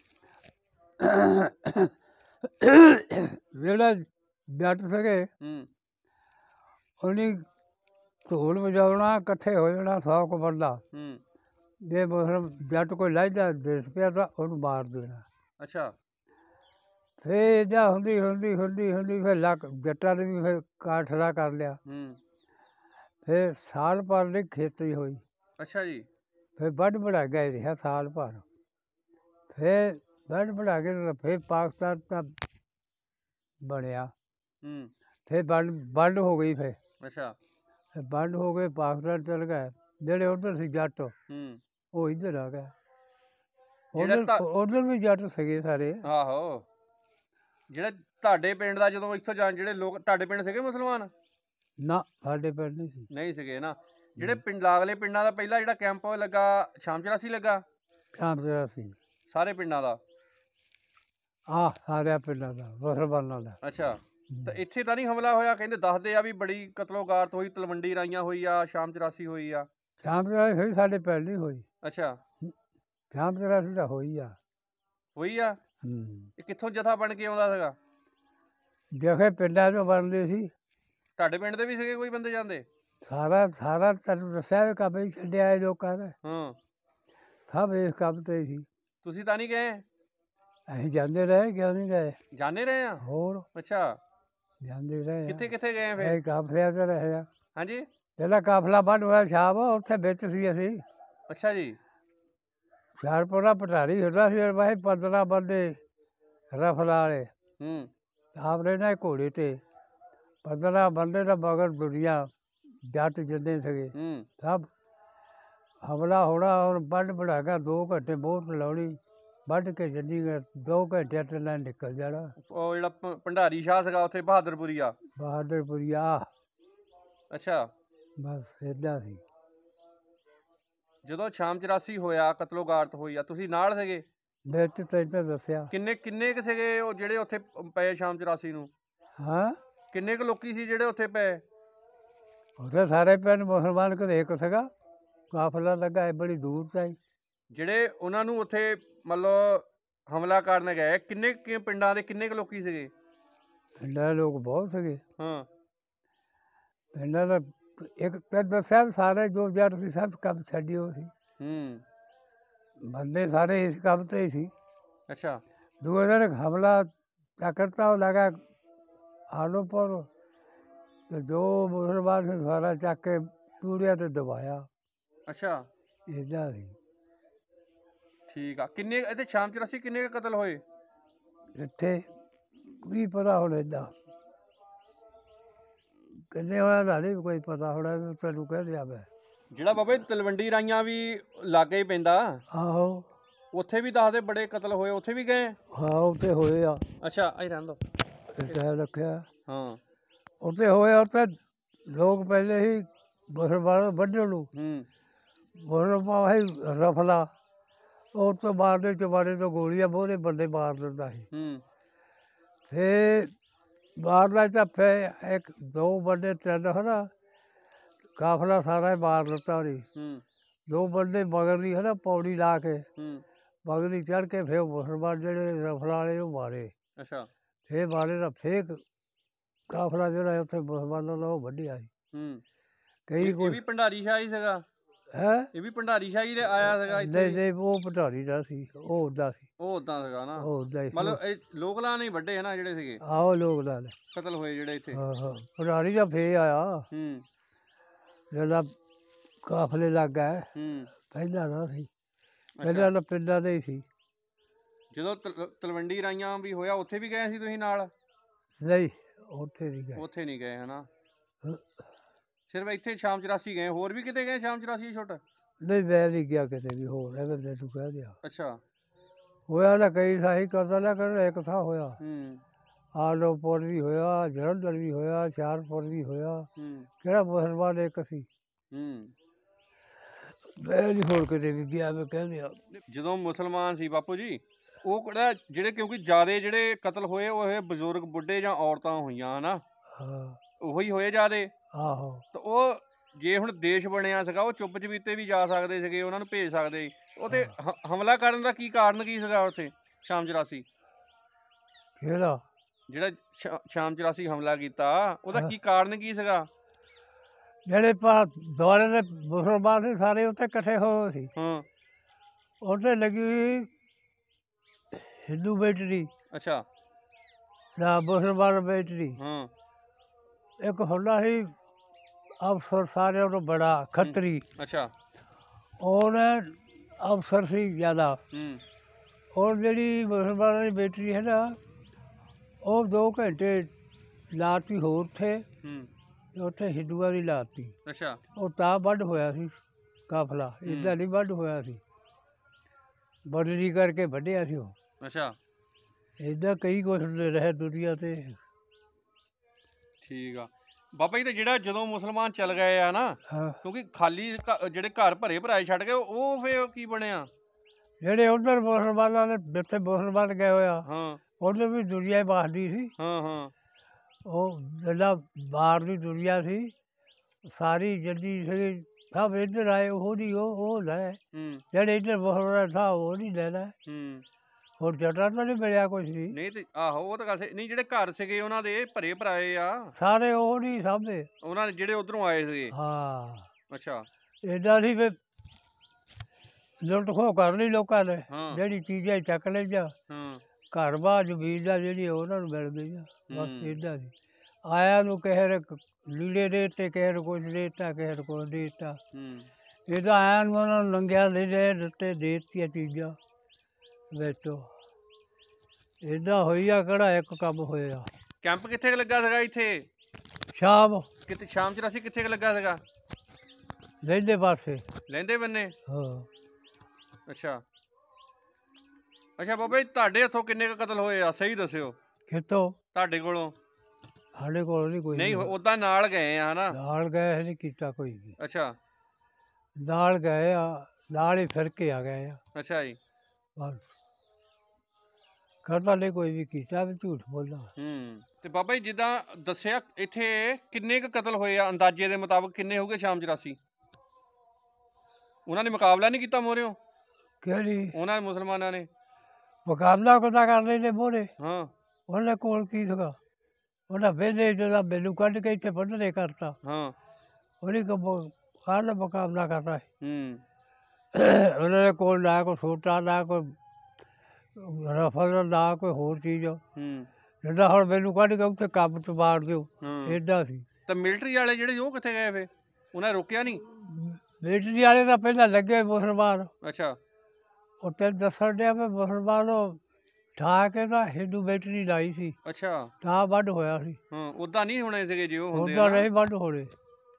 ਜਿਹੜਾ ਜੱਟ ਸੀਗੇ ਉਹਨੇ ਢੋਲ ਵਜਾਉਣਾ, ਇਕੱਠੇ ਹੋ ਜਾਣਾ 100 ਕੁ ਬੰਦਾ। ਜੇ ਮੁਸਲਮ ਜੱਟ ਕੋਈ ਲਾਈਦਾ ਦਿਸ ਪਿਆ ਤਾਂ ਉਹਨੂੰ ਮਾਰ ਦੇਣਾ। ਅੱਛਾ। ਫਿਰ ਇੱਦਾਂ ਹੁੰਦੀ ਫਿਰ ਲੱਕ ਜੱਟਾਂ ਨੇ ਵੀ ਫਿਰ ਕਾਠੜਾ ਕਰ ਲਿਆ। ਫਿਰ ਸਾਲ ਭਰ ਦੀ ਖੇਤੀ ਹੋਈ। ਅੱਛਾ ਜੀ। ਫਿਰ ਵੱਢ ਵਢਾਗਾ ਹੀ ਰਿਹਾ ਸਾਲ ਭਰ। ਫਿਰ ਵੱਢ ਵਢਾਗੇ ਫਿਰ ਪਾਕਿਸਤਾਨ ਤਾਂ ਬਣਿਆ। ਫਿਰ ਵੰਡ ਹੋ ਗਈ। ਫਿਰ ਅੱਛਾ। ਵੰਡ ਹੋ ਗਏ, ਪਾਕਿਸਤਾਨ ਚਲ ਗਏ। ਜਿਹੜੇ ਉੱਧਰ ਸੀ ਜੱਟ ਉਹ ਇੱਧਰ ਆ ਗਏ। ਉਧਰ ਵੀ ਜੱਟ ਸੀਗੇ ਸਾਰੇ। ਆਹੋ। ਜਿਹੜਾ ਤੁਹਾਡੇ ਪਿੰਡ ਦਾ ਜਦੋਂ ਇੱਥੋਂ ਜਿਹੜੇ ਲੋਕ ਤੁਹਾਡੇ ਪਿੰਡ ਸੀਗੇ ਮੁਸਲਮਾਨ? ਨਾ, ਸਾਡੇ ਪਿੰਡ ਨਹੀਂ ਸੀ। ਨਹੀਂ ਸੀਗੇ ਨਾ। ਜਿਹੜੇ ਪਿੰਡ ਲਾਗਲੇ ਪਿੰਡਾਂ ਦਾ ਪਹਿਲਾਂ ਜਿਹੜਾ ਕੈਂਪ ਲੱਗਾ ਸ਼ਾਮ 84 ਲੱਗਾ? ਸ਼ਾਮ 84 ਸਾਰੇ ਪਿੰਡਾਂ ਦਾ? ਸਾਰਿਆਂ ਪਿੰਡਾਂ ਦਾ, ਮੁਸਲਮਾਨਾਂ ਦਾ। ਅੱਛਾ। ਤਾਂ ਇੱਥੇ ਤਾਂ ਨਹੀਂ ਹਮਲਾ ਹੋਇਆ? ਕਹਿੰਦੇ ਦੱਸਦੇ ਆ ਵੀ ਬੜੀ ਕਤਲੋਗਾਰਤ ਹੋਈ, ਤਲਵੰਡੀ ਰਾਈਆਂ ਹੋਈ ਆ, ਸ਼ਾਮ 84 ਹੋਈ ਆ। ਸ਼ਾਮ 84 ਹੋਈ, ਸਾਡੇ ਪਿੰਡ ਨਹੀਂ ਹੋਈ। ਅੱਛਾ। ਸ਼ਾਮ 84 ਤਾਂ ਹੋਈ ਆ। ਹੋਈ ਆ? ਇਹ ਕਿੱਥੋਂ ਜਥਾ ਬਣ ਕੇ ਆਉਂਦਾ ਸੀਗਾ? ਜਥੇ ਪਿੰਡਾਂ ਚੋਂ ਬਣਦੇ ਸੀ। ਤੁਹਾਡੇ ਪਿੰਡ ਦੇ ਵੀ ਸੀਗੇ ਕੋਈ ਬੰਦੇ ਜਾਂਦੇ? ਸਾਰਾ ਤੈਨੂੰ ਦੱਸਿਆ ਵੀ ਕੰਮ ਹੀ ਛੱਡਿਆ ਇਹ ਲੋਕਾਂ ਨੇ। ਸਭ ਇਸ ਕੰਮ ਤੇ ਸੀ। ਤੁਸੀਂ ਤਾਂ ਨਹੀਂ ਗਏ? ਅਸੀਂ ਜਾਂਦੇ ਰਹੇ, ਕਿਉਂ ਨਹੀਂ ਗਏ? ਜਾਂਦੇ ਰਹੇ ਆ? ਹੋਰ। ਅੱਛਾ। ਜਾਂਦੇ ਰਹੇ। ਕਿੱਥੇ ਕਿੱਥੇ ਗਏ ਫਿਰ? ਅਸੀਂ ਕਾਫਲਿਆਂ ਤੇ ਰਹੇ ਆ। ਹਾਂਜੀ। ਜਿਹੜਾ ਕਾਫਲਾ ਵੱਢ ਹੋਇਆ ਸ਼ਾਮ, ਉੱਥੇ ਵਿੱਚ ਸੀ ਅਸੀਂ। ਅੱਛਾ ਜੀ। ਹੁਸ਼ਿਆਰਪੁਰ ਪਟਾਰੀ ਹੁੰਦਾ ਸੀ। ਵਾਹੇ 15 ਬੰਦੇ ਰਫਲ ਵਾਲੇ। ਆਪਣੇ ਨਾਲ ਘੋੜੇ ਤੇ 15 ਬੰਦੇ ਦਾ ਮਗਰ ਦੁਨੀਆ ਜੱਟ ਜਿੰਨੇ ਸੀਗੇ ਸਭ ਹਮਲਾ ਹੋਣਾ। ਹੁਣ ਵੱਢ ਵਢਾਗਾ 2 ਘੰਟੇ ਬਹੁਤ ਲਾਉਣੀ, ਵੱਢ ਕੇ ਜੰਦੀ 2 ਘੰਟੇ ਤੇ ਨਾਲ ਨਿਕਲ ਜਾਣਾ। ਉਹ ਜਿਹੜਾ ਭੰਡਾਰੀ ਸ਼ਾਹ ਸੀਗਾ ਉੱਥੇ ਬਹਾਦਰਪੁਰੀ ਆ? ਬਹਾਦਰਪੁਰੀ ਆ। ਅੱਛਾ। ਬਸ ਏਦਾਂ ਸੀ। ਜਦੋਂ ਸ਼ਾਮ 84 ਹੋਇਆ, ਕਤਲੋਗਾਰਤ ਹੋਈ ਆ, ਤੁਸੀਂ ਨਾਲ ਸੀਗੇ? ਵਿੱਚ ਤੈਨੂੰ ਦੱਸਿਆ। ਕਿੰਨੇ ਕੁ ਸੀਗੇ ਉਹ ਜਿਹੜੇ ਉੱਥੇ ਪਏ ਸ਼ਾਮ 84 ਨੂੰ? ਹਾਂ। ਕਿੰਨੇ ਕੁ ਲੋਕੀ ਸੀ ਜਿਹੜੇ ਉੱਥੇ ਪਏ? ਉੱਥੇ ਸਾਰੇ ਪਿੰਡ ਮੁਸਲਮਾਨ ਘਰੇ ਇੱਕ ਸੀਗਾ। ਕਾਫਲਾ ਲੱਗਾ ਬੜੀ ਦੂਰ ਤਾਈ। ਜਿਹੜੇ ਉਹਨਾਂ ਨੂੰ ਉੱਥੇ ਮਤਲਬ ਹਮਲਾ ਕਰਨ ਗਏ, ਕਿੰਨੇ ਪਿੰਡਾਂ ਦੇ ਕਿੰਨੇ ਕੁ ਲੋਕੀ ਸੀਗੇ? ਪਿੰਡਾਂ ਦੇ ਲੋਕ ਬਹੁਤ ਸੀਗੇ। ਹਾਂ। ਪਿੰਡਾਂ ਦਾ ਇੱਕ ਪਿੰਡ ਦੱਸਿਆ ਸਾਰੇ ਜੋ ਜੱਟ ਸੀ ਸਭ ਕੰਮ ਛੱਡਿਓ ਸੀ। ਬੰਦੇ ਸਾਰੇ ਇਸ ਕੰਮ ਤੇ ਹੀ ਸੀ। ਅੱਛਾ। ਦੂਏ ਦਿਨ ਹਮਲਾ ਕਰਤਾ ਉਹ ਲਗਾ ਆਲੂਪੁਰ ਤੇ ਜੋ ਮੁਸਲਮਾਨ ਸੀ ਸਾਰਾ ਚੱਕ ਕੇ ਤੂੜੀਆਂ ਤੇ ਦਬਾਇਆ। ਅੱਛਾ। ਏਦਾਂ ਸੀ। ਠੀਕ ਆ। ਕਿੰਨੇ ਇੱਥੇ ਸ਼ਾਮ 84 ਕਿੰਨੇ ਕਤਲ ਹੋਏ? ਇੱਥੇ ਕੀ ਪਤਾ ਹੁਣ ਏਦਾਂ ਕਿੰਨੇ ਹੋਇਆ ਦਾ ਨਹੀਂ ਕੋਈ ਪਤਾ ਹੋਣਾ। ਤੈਨੂੰ ਕਹਿ ਦਿਆ ਮੈਂ। ਜਿਹੜਾ ਬਾਬਾ ਤਲਵੰਡੀ ਰਾਈਆਂ ਵੀ ਲਾਗੇ ਹੀ ਪੈਂਦਾ? ਆਹੋ। ਉੱਥੇ ਵੀ ਦੱਸਦੇ ਬੜੇ ਕਤਲ ਹੋਏ, ਉੱਥੇ ਵੀ ਗਏ? ਹਾਂ, ਉੱਥੇ ਹੋਏ ਆ। ਅੱਛਾ। ਆਈ ਰਹਿਣ ਦੋ ਰੱਖਿਆ। ਹਾਂ। ਉੱਥੇ ਹੋਏ। ਉੱਥੇ ਲੋਕ ਪਹਿਲੇ ਹੀ ਮੁਸਲਮਾਨ ਵੱਢਣ ਨੂੰ ਮੁਸਲਮਾਨ ਰਫਲਾ ਉਹ ਤੋਂ ਮਾਰਦੇ ਚੁਬਾਰੇ ਤੋਂ ਗੋਲੀਆਂ ਮੋਹਰੇ ਬੰਦੇ ਮਾਰ ਦਿੰਦਾ ਸੀ। ਫਿਰ ਮਾਰਨਾ ਤਾਂ ਫਿਰ 1 2 ਬੰਦੇ 3 ਹਨਾ ਕਾਫਲਾ ਸਾਰਾ ਹੀ ਮਾਰ ਦਿੱਤਾ ਉਹਨੇ। 2 ਬੰਦੇ ਮਗਰ ਦੀ ਹਨਾ ਪੌੜੀ ਲਾ ਕੇ ਪਗੜੀ ਚੜ੍ਹ ਕੇ ਫਿਰ ਮੁਸਲਮਾਨ ਜਿਹੜੇ ਰਫਲ ਵਾਲੇ ਉਹ ਮਾਰੇ, ਅੱਛਾ। ਫਿਰ ਮਾਰੇ ਤਾਂ ਫੇਰ ਕਾਫਲਾ ਜਿਹੜਾ ਉੱਥੇ ਮੁਸਲਮਾਨਾਂ ਦਾ ਉਹ ਵੱਢਿਆ ਸੀ। ਕਈ ਇਹ ਕੁਛ ਵੀ ਭੰਡਾਰੀ ਸ਼ਾਹੀ ਸੀਗਾ, ਹੈ। ਇਹ ਵੀ ਭੰਡਾਰੀ ਸ਼ਾਹੀ ਦੇ ਆਇਆ ਸੀਗਾ ਇੱਥੇ ਨਹੀਂ ਵੀ? ਨਹੀਂ, ਉਹ ਭਟਾਰੀ ਦਾ ਸੀ, ਉਹ ਉੱਦਾਂ ਸੀ, ਉਹ ਉਦਾਂ ਸੀਗਾ ਨਾ, ਉਹ ਉੱਦਾਂ ਹੀ ਸੀ। ਮਤਲਬ ਇਹ ਲੋਕਲਾਂ ਨੇ ਵੱਡੇ ਨਾ ਜਿਹੜੇ ਸੀਗੇ ਆਹੋ ਲੋਕ ਨਾਲ, ਕਤਲ ਹੋਏ ਜਿਹੜੇ ਇੱਥੇ। ਹਾਂ ਹਾਂ, ਭਟਾਰੀ ਦਾ ਫੇ ਆਇਆ ਜਿਹੜਾ ਕਾਫਲੇ ਲੱਗ ਗਿਆ, ਪਹਿਲਾਂ ਨਾ ਸੀ, ਪਹਿਲਾਂ ਤਾਂ ਪਿੰਡਾਂ ਦੇ ਹੀ ਸੀ। ਜਦੋਂ ਤਲਵੰਡੀ ਰਾਈਆਂ ਵੀ ਹੋਇਆ ਉੱਥੇ ਵੀ ਗਏ ਸੀ ਤੁਸੀਂ ਨਾਲ? ਨਹੀਂ ਉੱਥੇ ਨਹੀਂ ਗਏ। ਉੱਥੇ ਨਹੀਂ ਗਏ ਹਨਾ, ਸਿਰਫ ਇੱਥੇ ਸ਼ਾਮ 84 ਗਏ, ਹੋਰ ਵੀ ਕਿਤੇ ਗਏ ਸ਼ਾਮ 84 ਛੋਟਾ? ਨਹੀਂ ਮੈਂ ਨਹੀਂ ਗਿਆ ਕਿਤੇ ਵੀ, ਹੋਰ ਐਵੇਂ ਤੈਨੂੰ ਕਹਿ ਦਿਆ। ਅੱਛਾ। ਹੋਇਆ ਨਾ ਕਈ ਸਾਹੀ ਕਰਦਾ ਨਾ ਕਰ, ਇੱਕ ਥਾਂ ਹੋਇਆ, ਆਲੋਪੁਰ ਵੀ ਹੋਇਆ, ਜਲੰਧਰ ਵੀ ਹੋਇਆ, ਹੁਸ਼ਿਆਰਪੁਰ ਵੀ ਹੋਇਆ, ਕਿਹੜਾ ਮੁਸਲਮਾਨ ਇੱਕ ਸੀ। ਮੈਂ ਨਹੀਂ ਹੋਰ ਕਿਤੇ ਵੀ ਗਿਆ, ਮੈਂ ਕਹਿੰਦੇ ਆ। ਜਦੋਂ ਮੁਸਲਮਾਨ ਸੀ ਬਾਪੂ ਜੀ, ਉਹ ਕਿਹੜਾ ਜਿਹੜੇ, ਕਿਉਂਕਿ ਜ਼ਿਆਦੇ ਜਿਹੜੇ ਕਤਲ ਹੋਏ ਉਹ ਇਹ ਬਜ਼ੁਰਗ ਬੁੱਢੇ ਜਾਂ ਔਰਤਾਂ ਹੋਈਆਂ ਹਨਾ, ਉਹੀ ਹੋਏ ਜ਼ਿਆਦੇ। ਆਹੋ। ਤਾਂ ਉਹ ਜੇ ਹੁਣ ਦੇਸ਼ ਬਣਿਆ ਸੀਗਾ, ਉਹ ਚੁੱਪ ਚਪੀਤੇ ਵੀ ਜਾ ਸਕਦੇ ਸੀਗੇ, ਉਹਨਾਂ ਨੂੰ ਭੇਜ ਸਕਦੇ। ਉਹਤੇ ਹਮਲਾ ਕਰਨ ਦਾ ਕੀ ਕਾਰਨ ਕੀ ਸੀਗਾ ਉੱਥੇ ਸ਼ਾਮ 84? ਕਿਹੜਾ ਜਿਹੜਾ ਸ਼ਾਮ 84 ਹਮਲਾ ਕੀਤਾ, ਉਹਦਾ ਕੀ ਕਾਰਨ ਕੀ ਸੀਗਾ? ਜਿਹੜੇ ਦੁਆਲੇ ਦੇ ਮੁਸਲਮਾਨ ਸੀ ਸਾਰੇ ਉੱਥੇ ਇਕੱਠੇ ਹੋਏ ਸੀ। ਉੱਥੇ ਲੱਗੀ ਹੋਈ ਹਿੰਦੂ ਬੇਟਰੀ। ਅੱਛਾ। ਨਾ ਮੁਸਲਮਾਨ ਬੇਟਰੀ। ਇੱਕ ਹੁੰਦਾ ਸੀ ਅਫਸਰ ਸਾਰਿਆਂ ਤੋਂ ਬੜਾ ਖੱਤਰੀ। ਅੱਛਾ। ਉਹਨੇ ਅਫਸਰ ਸੀ ਜ਼ਿਆਦਾ। ਔਰ ਜਿਹੜੀ ਮੁਸਲਮਾਨਾਂ ਦੀ ਬੇਟਰੀ ਹੈ ਨਾ, ਉਹ 2 ਘੰਟੇ ਲਾਤੀ ਹੋਰ ਉੱਥੇ, ਉੱਥੇ ਹਿੰਦੂਆਂ ਦੀ ਲਾਤੀ। ਅੱਛਾ। ਉਹ ਤਾਂ ਵੱਢ ਹੋਇਆ ਸੀ ਕਾਫਲਾ, ਇੱਦਾਂ ਨਹੀਂ ਵੱਢ ਹੋਇਆ ਸੀ, ਬਦਲੀ ਕਰਕੇ ਵੱਢਿਆ ਸੀ ਉਹ। ਅੱਛਾ। ਇੱਦਾਂ ਕਈ ਕੁਛ ਰਹੇ ਦੁਨੀਆ 'ਤੇ। ਠੀਕ ਆ ਬਾਬਾ ਜੀ। ਤੇ ਜਿਹੜਾ ਜਦੋਂ ਮੁਸਲਮਾਨ ਚੱਲ ਗਏ ਆ ਨਾ, ਕਿਉਂਕਿ ਖਾਲੀ ਜਿਹੜੇ ਘਰ ਭਰੇ ਭਰਾਏ ਛੱਡ ਗਏ, ਉਹ ਫਿਰ ਕੀ ਬਣਿਆ? ਜਿਹੜੇ ਉੱਧਰ ਮੁਸਲਮਾਨਾਂ ਨੇ ਜਿੱਥੇ ਮੁਸਲਮਾਨ ਗਏ ਹੋਇਆ, ਉਹਦੇ ਵੀ ਦੁਨੀਆ ਬਾਹਰਦੀ ਸੀ। ਉਹ ਜਿਹੜਾ ਬਾਹਰ ਦੀ ਦੁਨੀਆ ਸੀ ਸਾਰੀ ਜਿੰਨੀ ਸੀ, ਸਭ ਇੱਧਰ ਆਏ, ਉਹ ਲੈ। ਜਿਹੜੇ ਇੱਧਰ ਮੁਸਲਮਾਨ ਥਾ ਉਹ ਨਹੀਂ ਲੈਣਾ। ਹੋਰ ਜੱਟਾਂ ਤਾਂ ਨਹੀਂ ਮਿਲਿਆ ਕੁਛ ਵੀ। ਨਹੀਂ ਤੇ ਆਹੋ, ਉਹ ਤਾਂ ਗੱਲ ਨਹੀਂ, ਜਿਹੜੇ ਘਰ ਸੀਗੇ ਉਹਨਾਂ ਦੇ ਭਰੇ ਭਰਾਏ ਆ ਸਾਰੇ, ਉਹ ਨਹੀਂ ਸਾਂਭੇ ਉਹਨਾਂ ਨੇ ਜਿਹੜੇ ਉੱਧਰੋਂ ਆਏ ਸੀਗੇ। ਹਾਂ। ਅੱਛਾ। ਏਦਾਂ ਸੀ ਵੀ ਲੁੱਟ ਖੋਹ ਕਰ ਲਈ ਲੋਕਾਂ ਨੇ, ਜਿਹੜੀ ਚੀਜ਼ਾਂ ਚੱਕ ਲਈਆਂ, ਘਰ ਬਾਰ ਜ਼ਮੀਨ ਦਾ ਜਿਹੜੀ ਉਹਨਾਂ ਨੂੰ ਮਿਲ ਗਈ ਆ, ਬਸ ਏਦਾਂ ਸੀ। ਆਇਆ ਨੂੰ ਕਿਸੇ ਨੇ ਲੀੜੇ ਦੇ ਦਿੱਤੇ, ਕਿਸੇ ਨੂੰ ਕੁਛ ਦੇ ਦਿੱਤਾ, ਕਿਸੇ ਨੂੰ ਕੁਛ ਦੇ ਦਿੱਤਾ। ਇੱਦਾਂ ਆਇਆ ਨੂੰ ਉਹਨਾਂ ਨੂੰ ਲੰਘਿਆ ਨਹੀਂ ਦੇ ਦਿੱਤੇ, ਦੇ ਦਿੱਤੀਆਂ ਚੀਜ਼ਾਂ ਵਿੱਚੋਂ। ਇੱਦਾਂ ਹੋਈ ਆ, ਕਿਹੜਾ ਇੱਕ ਕੰਮ ਹੋਇਆ। ਕੈਂਪ ਕਿੱਥੇ ਕੁ ਲੱਗਾ ਸੀਗਾ ਇੱਥੇ? ਸ਼ਾਮ ਕਿਤੇ ਸ਼ਾਮ 84 ਕਿੱਥੇ ਕੁ ਲੱਗਾ ਸੀਗਾ? ਲਹਿੰਦੇ ਪਾਸੇ। ਲਹਿੰਦੇ ਬੰਨੇ? ਹਾਂ। ਅੱਛਾ। ਅੱਛਾ ਬਾਬਾ ਜੀ, ਤੁਹਾਡੇ ਹੱਥੋਂ ਕਿੰਨੇ ਕੁ ਕਤਲ ਹੋਏ ਆ, ਸਹੀ ਦੱਸਿਓ। ਕਿੱਥੋਂ? ਤੁਹਾਡੇ ਕੋਲੋਂ? ਸਾਡੇ ਕੋਲ ਨਹੀਂ ਕੋਈ। ਨਹੀਂ ਉੱਦਾਂ ਨਾਲ ਗਏ ਆ ਹਨਾ? ਨਾਲ ਗਏ ਨਹੀਂ ਕੀਤਾ ਕੋਈ ਵੀ। ਅੱਛਾ। ਨਾਲ ਗਏ ਆ, ਨਾਲ ਹੀ ਫਿਰ ਕੇ ਆ ਗਏ ਆ। ਅੱਛਾ ਜੀ। ਬਸ ਕਰਦਾ ਨਹੀਂ ਕੋਈ ਵੀ ਕੀਤਾ, ਵੀ ਝੂਠ ਬੋਲਦਾ। ਤੇ ਬਾਬਾ ਜੀ ਜਿੱਦਾਂ ਦੱਸਿਆ, ਇੱਥੇ ਕਿੰਨੇ ਕੁ ਕਤਲ ਹੋਏ ਆ ਅੰਦਾਜ਼ੇ ਦੇ ਮੁਤਾਬਕ? ਕਿੰਨੇ ਹੋ ਗਏ ਸ਼ਾਮ 84? ਉਹਨਾਂ ਨੇ ਮੁਕਾਬਲਾ ਨਹੀਂ ਕੀਤਾ ਮੋਹਰਿਓ? ਕਿਹੜੀ? ਉਹਨਾਂ ਮੁਸਲਮਾਨਾਂ ਨੇ ਮੁਕਾਬਲਾ ਕਿੱਦਾਂ ਕਰ ਲੈਂਦੇ ਮੋਹਰੇ? ਉਹਨਾਂ ਕੋਲ ਕੀ ਸੀਗਾ? ਉਹਨਾਂ ਵਿਹਲੇ ਜਿਹੜਾ ਮੈਨੂੰ ਕੱਢ ਕੇ ਇੱਥੇ ਬੰਨ੍ਹਣੇ ਕਰਤਾ। ਉਹਨੇ ਕਾਹਦਾ ਮੁਕਾਬਲਾ ਕਰਨਾ ਸੀ? ਉਹਨਾਂ ਦੇ ਕੋਲ ਨਾ ਕੋਈ ਸੋਟਾ, ਨਾ ਕੋਈ ਰਫਲ, ਨਾ ਕੋਈ ਹੋਰ ਚੀਜ਼। ਜਿੱਦਾਂ ਹੁਣ ਮੈਨੂੰ ਕੱਢ ਕੇ ਉੱਥੇ ਕੰਮ 'ਚ ਮਾਰ ਦਿਓ, ਏਦਾਂ ਸੀ। ਤਾਂ ਮਿਲਟਰੀ ਵਾਲੇ ਜਿਹੜੇ ਉਹ ਕਿੱਥੇ ਗਏ ਫਿਰ? ਉਹਨਾਂ ਨੇ ਰੋਕਿਆ ਨਹੀਂ? ਮਿਲਟਰੀ ਵਾਲੇ ਤਾਂ ਪਹਿਲਾਂ ਲੱਗੇ ਮੁਸਲਮਾਨ। ਅੱਛਾ। ਉਹ ਤੈਨੂੰ ਦੱਸਣ ਡਿਆ ਵੀ ਮੁਸਲਮਾਨ ਉਹ ਠਾ ਕੇ ਨਾ ਹਿੰਦੂ ਮਿਲਟਰੀ ਲਾਈ ਸੀ। ਅੱਛਾ। ਤਾਂ ਵੱਢ ਹੋਇਆ ਸੀ। ਉੱਦਾਂ ਨਹੀਂ ਹੋਣੇ ਸੀਗੇ ਜੇ ਉਹ ਹੁੰਦੇ? ਉੱਦਾਂ ਨਹੀਂ ਵੱਢ ਹੋਣੇ,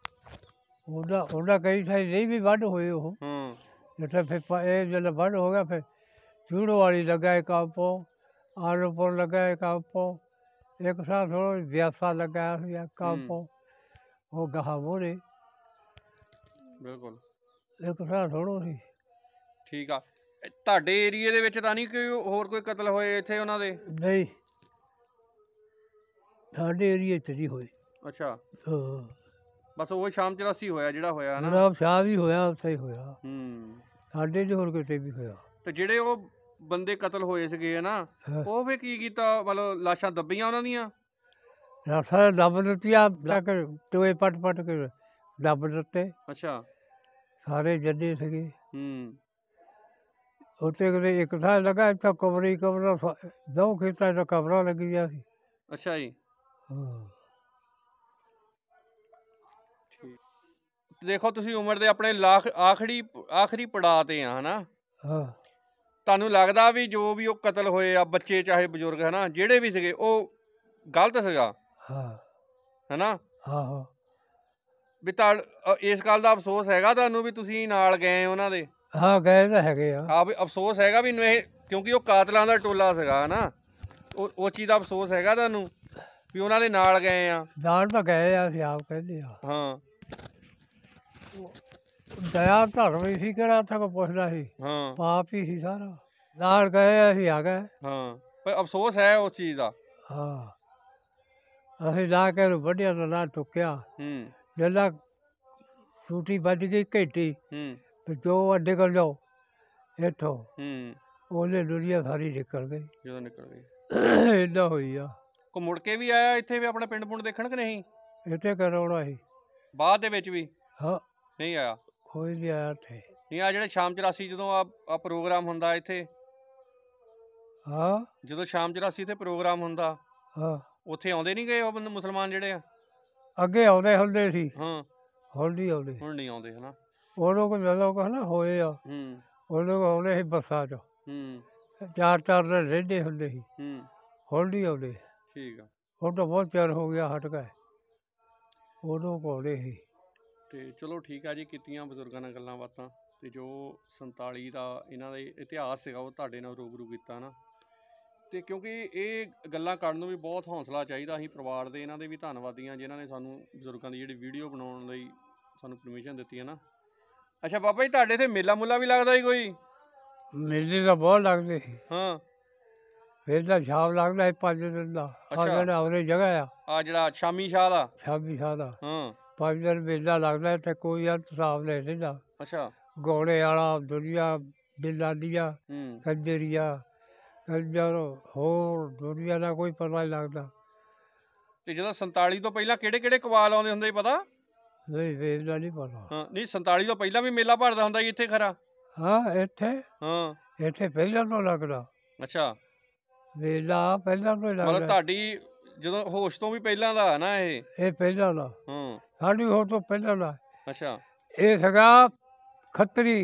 ਉਹਦਾ ਕਈ ਥਾਈਂ ਨਹੀਂ ਵੀ ਵੱਢ ਹੋਏ ਉਹ। ਜਿੱਥੇ ਫਿਰ ਇਹ ਜਦੋਂ ਵੱਢ ਹੋ ਗਿਆ, ਫਿਰ ਚੂੜੋ ਵਾਲੀ ਲੱਗਾ ਇੱਕ ਆਪੋ, ਆਲੋਪੁਰ ਲੱਗਾ ਇੱਕ ਆਪੋ, ਇੱਕ ਸਾਹ ਥੋੜ੍ਹਾ ਵਿਆਸਾ ਲੱਗਾ ਸੀ ਇੱਕ ਆਪੋ, ਉਹ ਗਾਹਾਂ ਮੋਹਰੇ। ਬਿਲਕੁਲ। ਇੱਕ ਸਾਹ ਥੋੜ੍ਹਾ ਸੀ। ਠੀਕ ਆ। ਤੁਹਾਡੇ ਏਰੀਏ ਦੇ ਵਿੱਚ ਤਾਂ ਨਹੀਂ ਕੋਈ ਹੋਰ ਕੋਈ ਕਤਲ ਹੋਏ ਇੱਥੇ ਉਹਨਾਂ ਦੇ? ਨਹੀਂ, ਸਾਡੇ ਏਰੀਏ 'ਚ ਨਹੀਂ ਹੋਏ। ਅੱਛਾ। ਹਾਂ। ਬਸ ਉਹ ਸ਼ਾਮ 84 ਹੋਇਆ ਜਿਹੜਾ ਹੋਇਆ ਨਾ? ਸ਼ਾਮ ਹੀ ਹੋਇਆ, ਉੱਥੇ ਹੀ ਹੋਇਆ। ਸਾਡੇ ਨਹੀਂ ਹੋਰ ਕਿਤੇ ਵੀ ਹੋਇਆ। ਤੇ ਜਿਹੜੇ ਉਹ ਬੰਦੇ ਕਤਲ ਹੋਏ ਸੀਗੇ ਹੈ ਨਾ, ਹਾਂ। ਉਹ ਫੇ ਕੀ ਕੀਤਾ, ਮਤਲਬ ਲਾਸ਼ਾਂ ਦੱਬੀਆਂ ਉਹਨਾਂ ਦੀਆਂ? ਸਾਰੇ ਦੱਬ ਦਿੱਤੀਆਂ, ਲਾ ਕੇ ਟੋਏ ਪੱਟ ਪੱਟ ਕੇ ਦੱਬ ਦਿੱਤੇ। ਅੱਛਾ। ਸਾਰੇ ਜੱਦੇ ਸੀਗੇ ਹੂੰ। ਉੱਥੇ। ਕਿਤੇ ਇੱਕ ਥਾਂ ਲੱਗਾ, ਇੱਥੇ ਕਮਰੇ ਹੀ ਕਮਰਾ, ਦੋ ਖੇਤਾਂ 'ਚ ਕਮਰਾ ਲੱਗੀ ਗਿਆ ਸੀ। ਅੱਛਾ ਜੀ। ਹਾਂ। ਦੇਖੋ ਤੁਸੀਂ ਉਮਰ ਦੇ ਆਪਣੇ ਆਖਰੀ ਪੜਾਅ ਤੇ ਆ ਹਨਾ। ਹਾਂ। ਤੁਹਾਨੂੰ ਲੱਗਦਾ ਵੀ ਜੋ ਵੀ ਉਹ ਕਤਲ ਹੋਏ ਆ, ਬੱਚੇ ਚਾਹੇ ਬਜ਼ੁਰਗ ਹਨਾ, ਜਿਹੜੇ ਵੀ ਸੀਗੇ, ਉਹ ਗਲਤ ਸੀਗਾ ਹਾਂ। ਹਨਾ? ਆਹੋ। ਵੀ ਇਸ ਗੱਲ ਦਾ ਅਫਸੋਸ ਹੈਗਾ ਤੁਹਾਨੂੰ ਵੀ ਤੁਸੀਂ ਨਾਲ ਗਏ ਉਹਨਾਂ ਦੇ? ਹਾਂ, ਗਏ ਤਾਂ ਹੈਗੇ ਆ। ਵੀ ਅਫਸੋਸ ਹੈਗਾ ਵੀ ਕਿਉਂਕਿ ਉਹ ਕਾਤਲਾਂ ਦਾ ਟੋਲਾ ਸੀਗਾ ਹਨਾ, ਉਹ ਚੀਜ਼ ਦਾ ਅਫਸੋਸ ਹੈਗਾ ਤੁਹਾਨੂੰ ਵੀ ਉਹਨਾਂ ਦੇ ਨਾਲ ਗਏ ਆ? ਨਾਲ ਤਾਂ ਗਏ ਆ, ਅਸੀਂ ਆਪ ਕਹਿੰਦੇ ਆ। ਹਾਂ। ਦਇਆ ਧਰਮ ਹੀ ਸੀ, ਕਿਹੜਾ ਉੱਥੇ ਕੋਈ ਪੁੱਛਦਾ ਸੀ। ਹਾਂ। ਪਾਪ ਹੀ ਸੀ ਸਾਰਾ। ਨਾਲ ਗਏ, ਅਸੀਂ ਆ ਗਏ। ਹਾਂ, ਪਰ ਅਫਸੋਸ ਹੈ ਉਸ ਚੀਜ਼ ਦਾ। ਹਾਂ। ਅਸੀਂ ਲਾ ਕੇ ਵੱਢਿਆ ਤਾਂ ਨਾ ਟੁੱਕਿਆ। ਹੂੰ। ਜਦੋਂ ਸੂਟੀ ਵੱਜ ਗਈ ਘੇਟੀ, ਹੂੰ। ਤੇ ਜੋ ਨਿਕਲ ਜਾਓ ਇੱਥੋਂ, ਹੂੰ। ਉਹਨੇ ਦੁਨੀਆ ਸਾਰੀ ਨਿਕਲ ਗਈ। ਜਦੋਂ ਨਿਕਲ ਗਈ ਏਦਾਂ ਹੋਈ ਆ। ਕੋ ਮੁੜ ਕੇ ਵੀ ਆਇਆ ਇੱਥੇ ਵੀ ਆਪਣਾ ਪਿੰਡ ਪੁੰਡ ਦੇਖਣ ਕਿ ਨਹੀਂ? ਇੱਥੇ ਕਰਾਉਣਾ ਸੀ ਬਾਅਦ ਦੇ ਵਿੱਚ ਵੀ ਹਾਂ। ਨਹੀਂ ਆਇਆ? ਕੋਈ ਨਹੀਂ ਆਇਆ ਇੱਥੇ। ਨਹੀਂ, ਆ ਜਿਹੜੇ ਸ਼ਾਮ 84 ਜਦੋਂ ਆ ਪ੍ਰੋਗਰਾਮ ਹੁੰਦਾ ਇੱਥੇ, ਹਾਂ। ਜਦੋਂ ਸ਼ਾਮ 84 ਤੇ ਪ੍ਰੋਗਰਾਮ ਹੁੰਦਾ, ਹਾਂ। ਉੱਥੇ ਆਉਂਦੇ ਨਹੀਂ ਗਏ ਉਹ ਬੰਦੇ ਮੁਸਲਮਾਨ ਜਿਹੜੇ ਆ? ਅੱਗੇ ਆਉਂਦੇ ਹੁੰਦੇ ਸੀ, ਹਾਂ। ਹੁਣ ਨਹੀਂ ਆਉਂਦੇ। ਹੁਣ ਨਹੀਂ ਆਉਂਦੇ ਹਨਾ? ਉਹ ਲੋਕ ਜਦੋਂ ਹਨਾ ਹੋਏ ਆ, ਹੂੰ। ਉਹ ਲੋਕ ਆਉਂਦੇ ਸੀ ਬੱਸਾਂ 'ਚ, ਹੂੰ। 4-4 ਦਿਨ ਰਹਿੰਦੇ ਹੁੰਦੇ ਸੀ। ਹੂੰ। ਹੁਣ ਨਹੀਂ ਆਉਂਦੇ। ਠੀਕ ਆ। ਹੁਣ ਤਾਂ ਬਹੁਤ ਚਿਰ ਹੋ ਗਿਆ, ਹਟ ਗਏ। ਉਦੋਂ ਆਉਂਦੇ ਸੀ। ਤੇ ਚਲੋ ਠੀਕ ਆ ਜੀ, ਕੀਤੀਆਂ ਬਜ਼ੁਰਗਾਂ ਨਾਲ ਗੱਲਾਂ ਬਾਤਾਂ, ਤੇ ਜੋ 47 ਦਾ ਇਹਨਾਂ ਦਾ ਇਤਿਹਾਸ ਸੀਗਾ ਉਹ ਤੁਹਾਡੇ ਨਾਲ ਰੂਬਰੂ ਕੀਤਾ ਨਾ। ਤੇ ਕਿਉਂਕਿ ਇਹ ਗੱਲਾਂ ਕਰਨ ਨੂੰ ਵੀ ਬਹੁਤ ਹੌਸਲਾ ਚਾਹੀਦਾ। ਅਸੀਂ ਪਰਿਵਾਰ ਦੇ ਇਹਨਾਂ ਦੇ ਵੀ ਧੰਨਵਾਦੀ ਹਾਂ ਜਿਨ੍ਹਾਂ ਨੇ ਸਾਨੂੰ ਬਜ਼ੁਰਗਾਂ ਦੀ ਜਿਹੜੀ ਵੀਡੀਓ ਬਣਾਉਣ ਲਈ ਸਾਨੂੰ ਪਰਮਿਸ਼ਨ ਦਿੱਤੀ ਹੈ ਨਾ। ਅੱਛਾ ਬਾਬਾ ਜੀ, ਤੁਹਾਡੇ ਇੱਥੇ ਮੇਲਾ ਮੂਲਾ ਵੀ ਲੱਗਦਾ ਜੀ ਕੋਈ? ਮੇਲੇ ਤਾਂ ਬਹੁਤ ਲੱਗਦੇ ਸੀ। ਹਾਂ। ਮੇਲਾ ਸ਼ਾਮ ਲੱਗਦਾ ਸੀ 5 ਦਿਨ ਦਾ। ਆ ਜਿਹੜਾ ਉਹਨੇ ਜਗ੍ਹਾ ਆ ਜਿਹੜਾ ਸ਼ਾਮੀ ਸ਼ਾਹ ਦਾ? ਸ਼ਾਮੀ ਸ਼ਾਹ ਦਾ। ਹਾਂ। 5 ਦਿਨ ਮੇਲਾ ਲੱਗਦਾ ਤੇ ਕੋਈ ਅੰਤ ਹਿਸਾਬ ਨਹੀਂ ਰਹਿੰਦਾ। ਅੱਛਾ। ਗੋਲੇ ਵਾਲਾ ਦੁਨੀਆ, ਬਿਲਾਡੀਆਂ, ਹੂੰ। ਕੰਜਰੀਆ, ਕੰਜਰ, ਹੋਰ ਦੁਨੀਆ ਦਾ ਕੋਈ ਪਤਾ ਨਹੀਂ ਲੱਗਦਾ। ਤੇ ਜਦੋਂ 47 ਤੋਂ ਪਹਿਲਾਂ ਕਿਹੜੇ ਕਿਹੜੇ ਕਵਾਲ ਆਉਂਦੇ ਹੁੰਦੇ ਪਤਾ? ਨਹੀਂ, ਵੇਚਦਾ ਨਹੀਂ ਪਤਾ। ਹਾਂ, ਨਹੀਂ 47 ਤੋਂ ਪਹਿਲਾਂ ਵੀ ਮੇਲਾ ਭਰਦਾ ਹੁੰਦਾ ਜੀ ਇੱਥੇ ਖਰਾ? ਹਾਂ, ਇੱਥੇ ਹਾਂ। ਇੱਥੇ ਪਹਿਲਾਂ ਤੋਂ ਲੱਗਦਾ ਅੱਛਾ। ਮੇਲਾ, ਪਹਿਲਾਂ ਤੋਂ ਹੀ ਮਤਲਬ ਲੱਗਦਾ। ਤੁਹਾਡੀ ਜਦੋਂ ਹੋਸ਼ ਤੋਂ ਵੀ ਪਹਿਲਾਂ ਦਾ ਹੈ ਨਾ ਇਹ? ਇਹ ਪਹਿਲਾਂ ਦਾ, ਹਾਂ। ਸਾਡੀ ਹੋਰ ਤੋਂ ਪਹਿਲਾਂ ਦਾ। ਅੱਛਾ। ਇਹ ਸੀਗਾ ਖੱਤਰੀ,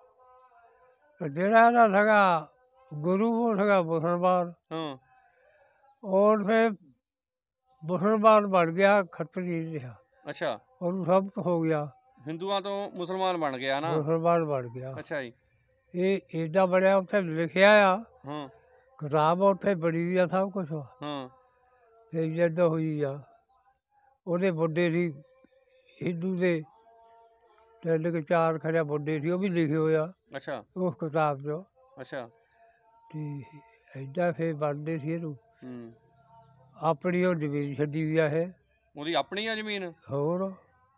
ਜਿਹੜਾ ਇਹਦਾ ਸੀਗਾ ਗੁਰੂ, ਉਹ ਸੀਗਾ ਮੁਸਲਮਾਨ। ਹਾਂ। ਔਰ ਫਿਰ ਮੁਸਲਮਾਨ ਬਣ ਗਿਆ, ਖੱਤਰੀ ਰਿਹਾ। ਅੱਛਾ। ਉਹਨੂੰ ਸਬਕ ਹੋ ਗਿਆ, ਹਿੰਦੂਆਂ ਤੋਂ ਮੁਸਲਮਾਨ ਬਣ ਗਿਆ ਨਾ? ਮੁਸਲਮਾਨ ਬਣ ਗਿਆ। ਅੱਛਾ ਜੀ। ਇਹ ਏਦਾਂ ਬਣਿਆ, ਉੱਥੇ ਲਿਖਿਆ ਆ, ਹਾਂ। ਕਿਤਾਬ ਉੱਥੇ ਬਣੀ ਵੀ ਆ, ਸਭ ਕੁਛ। ਹਾਂ। ਤੇ ਜਿੱਦਾਂ ਹੋਈ ਆ, ਉਹਦੇ ਮੁੰਡੇ ਸੀ ਹਿੰਦੂ ਦੇ, 3-4 ਖਰਿਆ ਮੁੰਡੇ ਸੀ, ਉਹ ਵੀ ਲਿਖੇ ਹੋਇਆ ਅੱਛਾ। ਉਸ ਕਿਤਾਬ 'ਚ। ਅੱਛਾ। ਤੇ ਏਦਾਂ ਫਿਰ ਬਣਦੇ ਸੀ ਇਹਨੂੰ। ਹੂੰ। ਆਪਣੀ ਉਹ ਜ਼ਮੀਨ ਛੱਡੀ ਵੀ ਆ ਇਹ। ਉਹਦੀ ਆਪਣੀ ਆ ਜ਼ਮੀਨ? ਹੋਰ।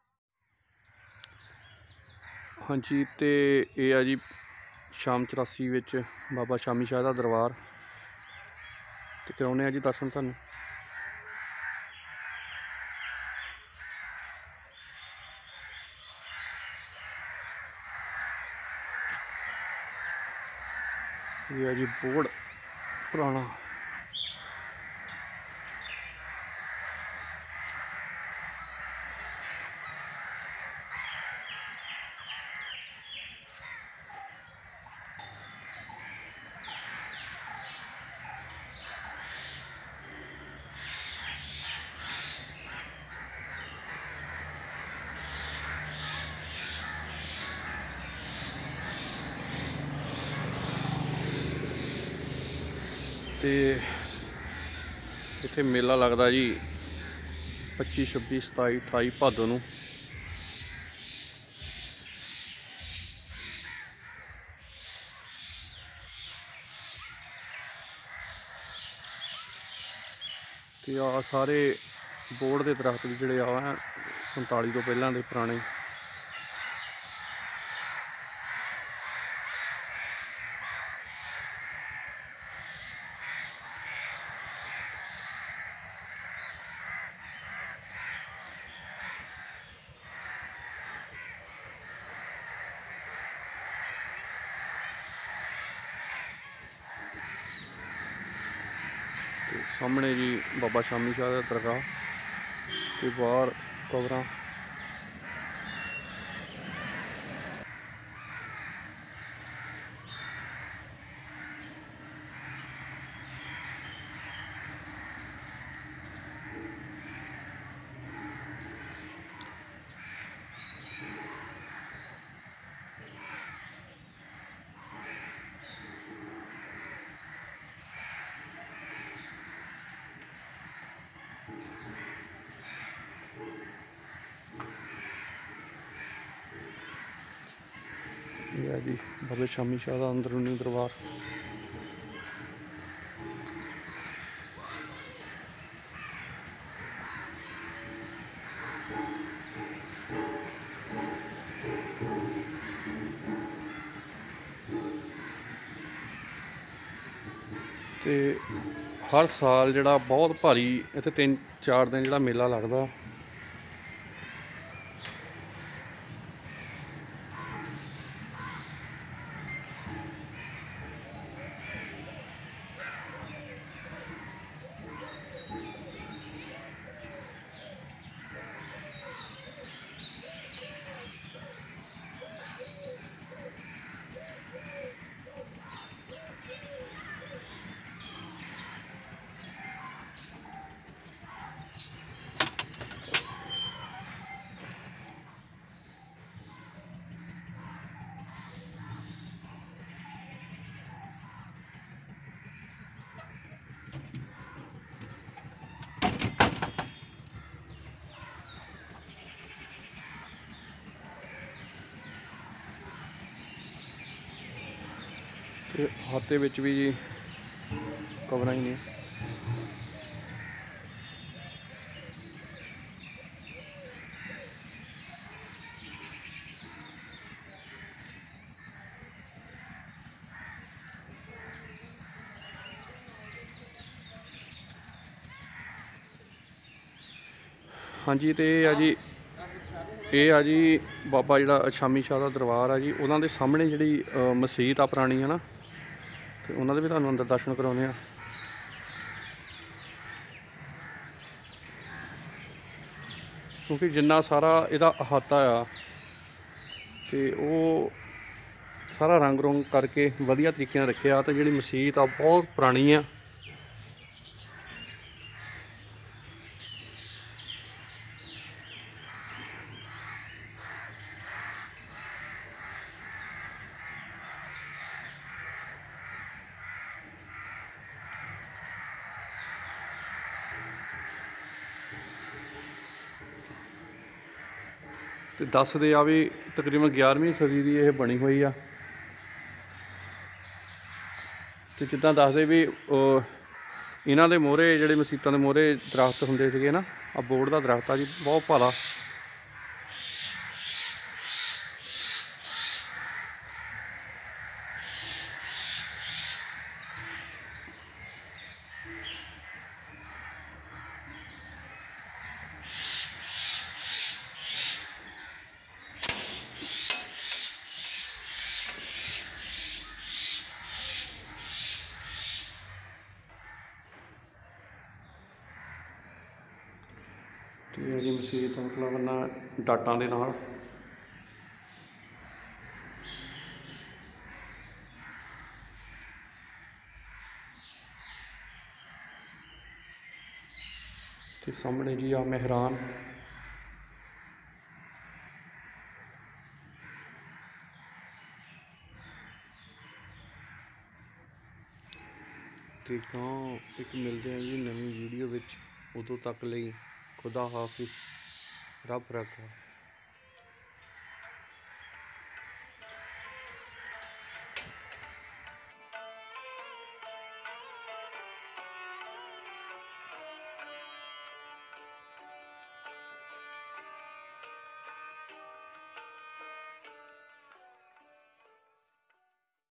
ਹਾਂਜੀ, ਤੇ ਇਹ ਆ ਜੀ ਸ਼ਾਮ 84 ਵਿੱਚ ਬਾਬਾ ਸ਼ਾਮੀ ਸ਼ਾਹ ਦਾ ਦਰਬਾਰ, ਤੇ ਕਰਾਉਂਦੇ ਆ ਜੀ ਦਰਸ਼ਨ ਤੁਹਾਨੂੰ। ਇਹ ਆ ਜੀ ਬੋਰਡ ਪੁਰਾਣਾ। ਤੇ ਇੱਥੇ ਮੇਲਾ ਲੱਗਦਾ ਜੀ 25, 26, 27, 28 ਭਾਦੋਂ ਨੂੰ। ਤੇ ਆ ਸਾਰੇ ਬੋਰਡ ਦੇ ਦਰਖਤ ਵੀ ਜਿਹੜੇ ਆ 47 ਤੋਂ ਪਹਿਲਾਂ ਦੇ ਪੁਰਾਣੇ। ਸਾਹਮਣੇ ਜੀ ਬਾਬਾ ਸ਼ਾਮੀ ਸ਼ਾਹ ਦਾ ਦਰਗਾਹ ਤੇ ਬਾਹਰ ਕਬਰਾਂ। ਇਹ ਹੈ ਜੀ ਬਾਬਾ ਸ਼ਾਮੀ ਸ਼ਾਹ ਦਾ ਅੰਦਰੂਨੀ ਦਰਬਾਰ। ਤੇ ਹਰ ਸਾਲ ਜਿਹੜਾ ਬਹੁਤ ਭਾਰੀ ਇੱਥੇ 3-4 ਦਿਨ ਜਿਹੜਾ ਮੇਲਾ ਲੱਗਦਾ। ਤੇ ਹੱਥ ਦੇ ਵਿੱਚ ਵੀ ਜੀ ਕਬਰਾਂ ਹੀ ਨੇ। ਹਾਂਜੀ ਤੇ ਇਹ ਆ ਜੀ ਬਾਬਾ ਜਿਹੜਾ ਸ਼ਾਮੀ ਸ਼ਾਹ ਦਾ ਦਰਬਾਰ ਆ ਜੀ। ਉਹਨਾਂ ਦੇ ਸਾਹਮਣੇ ਜਿਹੜੀ ਮਸਜਿਦ ਆ ਪੁਰਾਣੀ ਹੈ ਨਾ, ਤੇ ਉਹਨਾਂ ਦੇ ਵੀ ਤੁਹਾਨੂੰ ਅੰਦਰ ਦਰਸ਼ਨ ਕਰਾਉਂਦੇ ਆ। ਕਿਉਂਕਿ ਜਿੰਨਾ ਸਾਰਾ ਇਹਦਾ ਅਹਾਤਾ ਆ ਤੇ ਉਹ ਸਾਰਾ ਰੰਗ ਰੁੰਗ ਕਰਕੇ ਵਧੀਆ ਤਰੀਕੇ ਨਾਲ ਰੱਖਿਆ। ਤੇ ਜਿਹੜੀ ਮਸਜਿਦ ਆ ਬਹੁਤ ਪੁਰਾਣੀ ਆ। ਤੇ ਦੱਸਦੇ ਆ ਵੀ ਤਕਰੀਬਨ 11ਵੀਂ ਸਦੀ ਦੀ ਇਹ ਬਣੀ ਹੋਈ ਆ। ਤੇ ਜਿੱਦਾਂ ਦੱਸਦੇ ਵੀ ਇਹਨਾਂ ਦੇ ਮੋਹਰੇ ਜਿਹੜੇ ਮਸੀਤਾਂ ਦੇ ਮੋਹਰੇ ਦਰਖਤ ਹੁੰਦੇ ਸੀਗੇ ਨਾ, ਆ ਬੋਰਡ ਦਾ ਦਰਖਤ ਆ ਜੀ, ਬਹੁਤ ਭਾਰਾ। ਤੇ ਇਹ ਜੀ ਮਸਜਿਦ ਦਾ ਮਤਲਬ ਇਹਨਾਂ ਡਾਟਾਂ ਦੇ ਨਾਲ। ਤੇ ਸਾਹਮਣੇ ਜੀ ਆ ਮਹਿਰਾਨ। ਤੇ ਤਾਂ ਇੱਕ ਮਿਲਦੇ ਆ ਜੀ ਨਵੀਂ ਵੀਡੀਓ ਵਿੱਚ। ਉਦੋਂ ਤੱਕ ਲਈ ਖੁਦਾ ਹਾਫਿਜ਼, ਰੱਬ ਰੱਖਾ।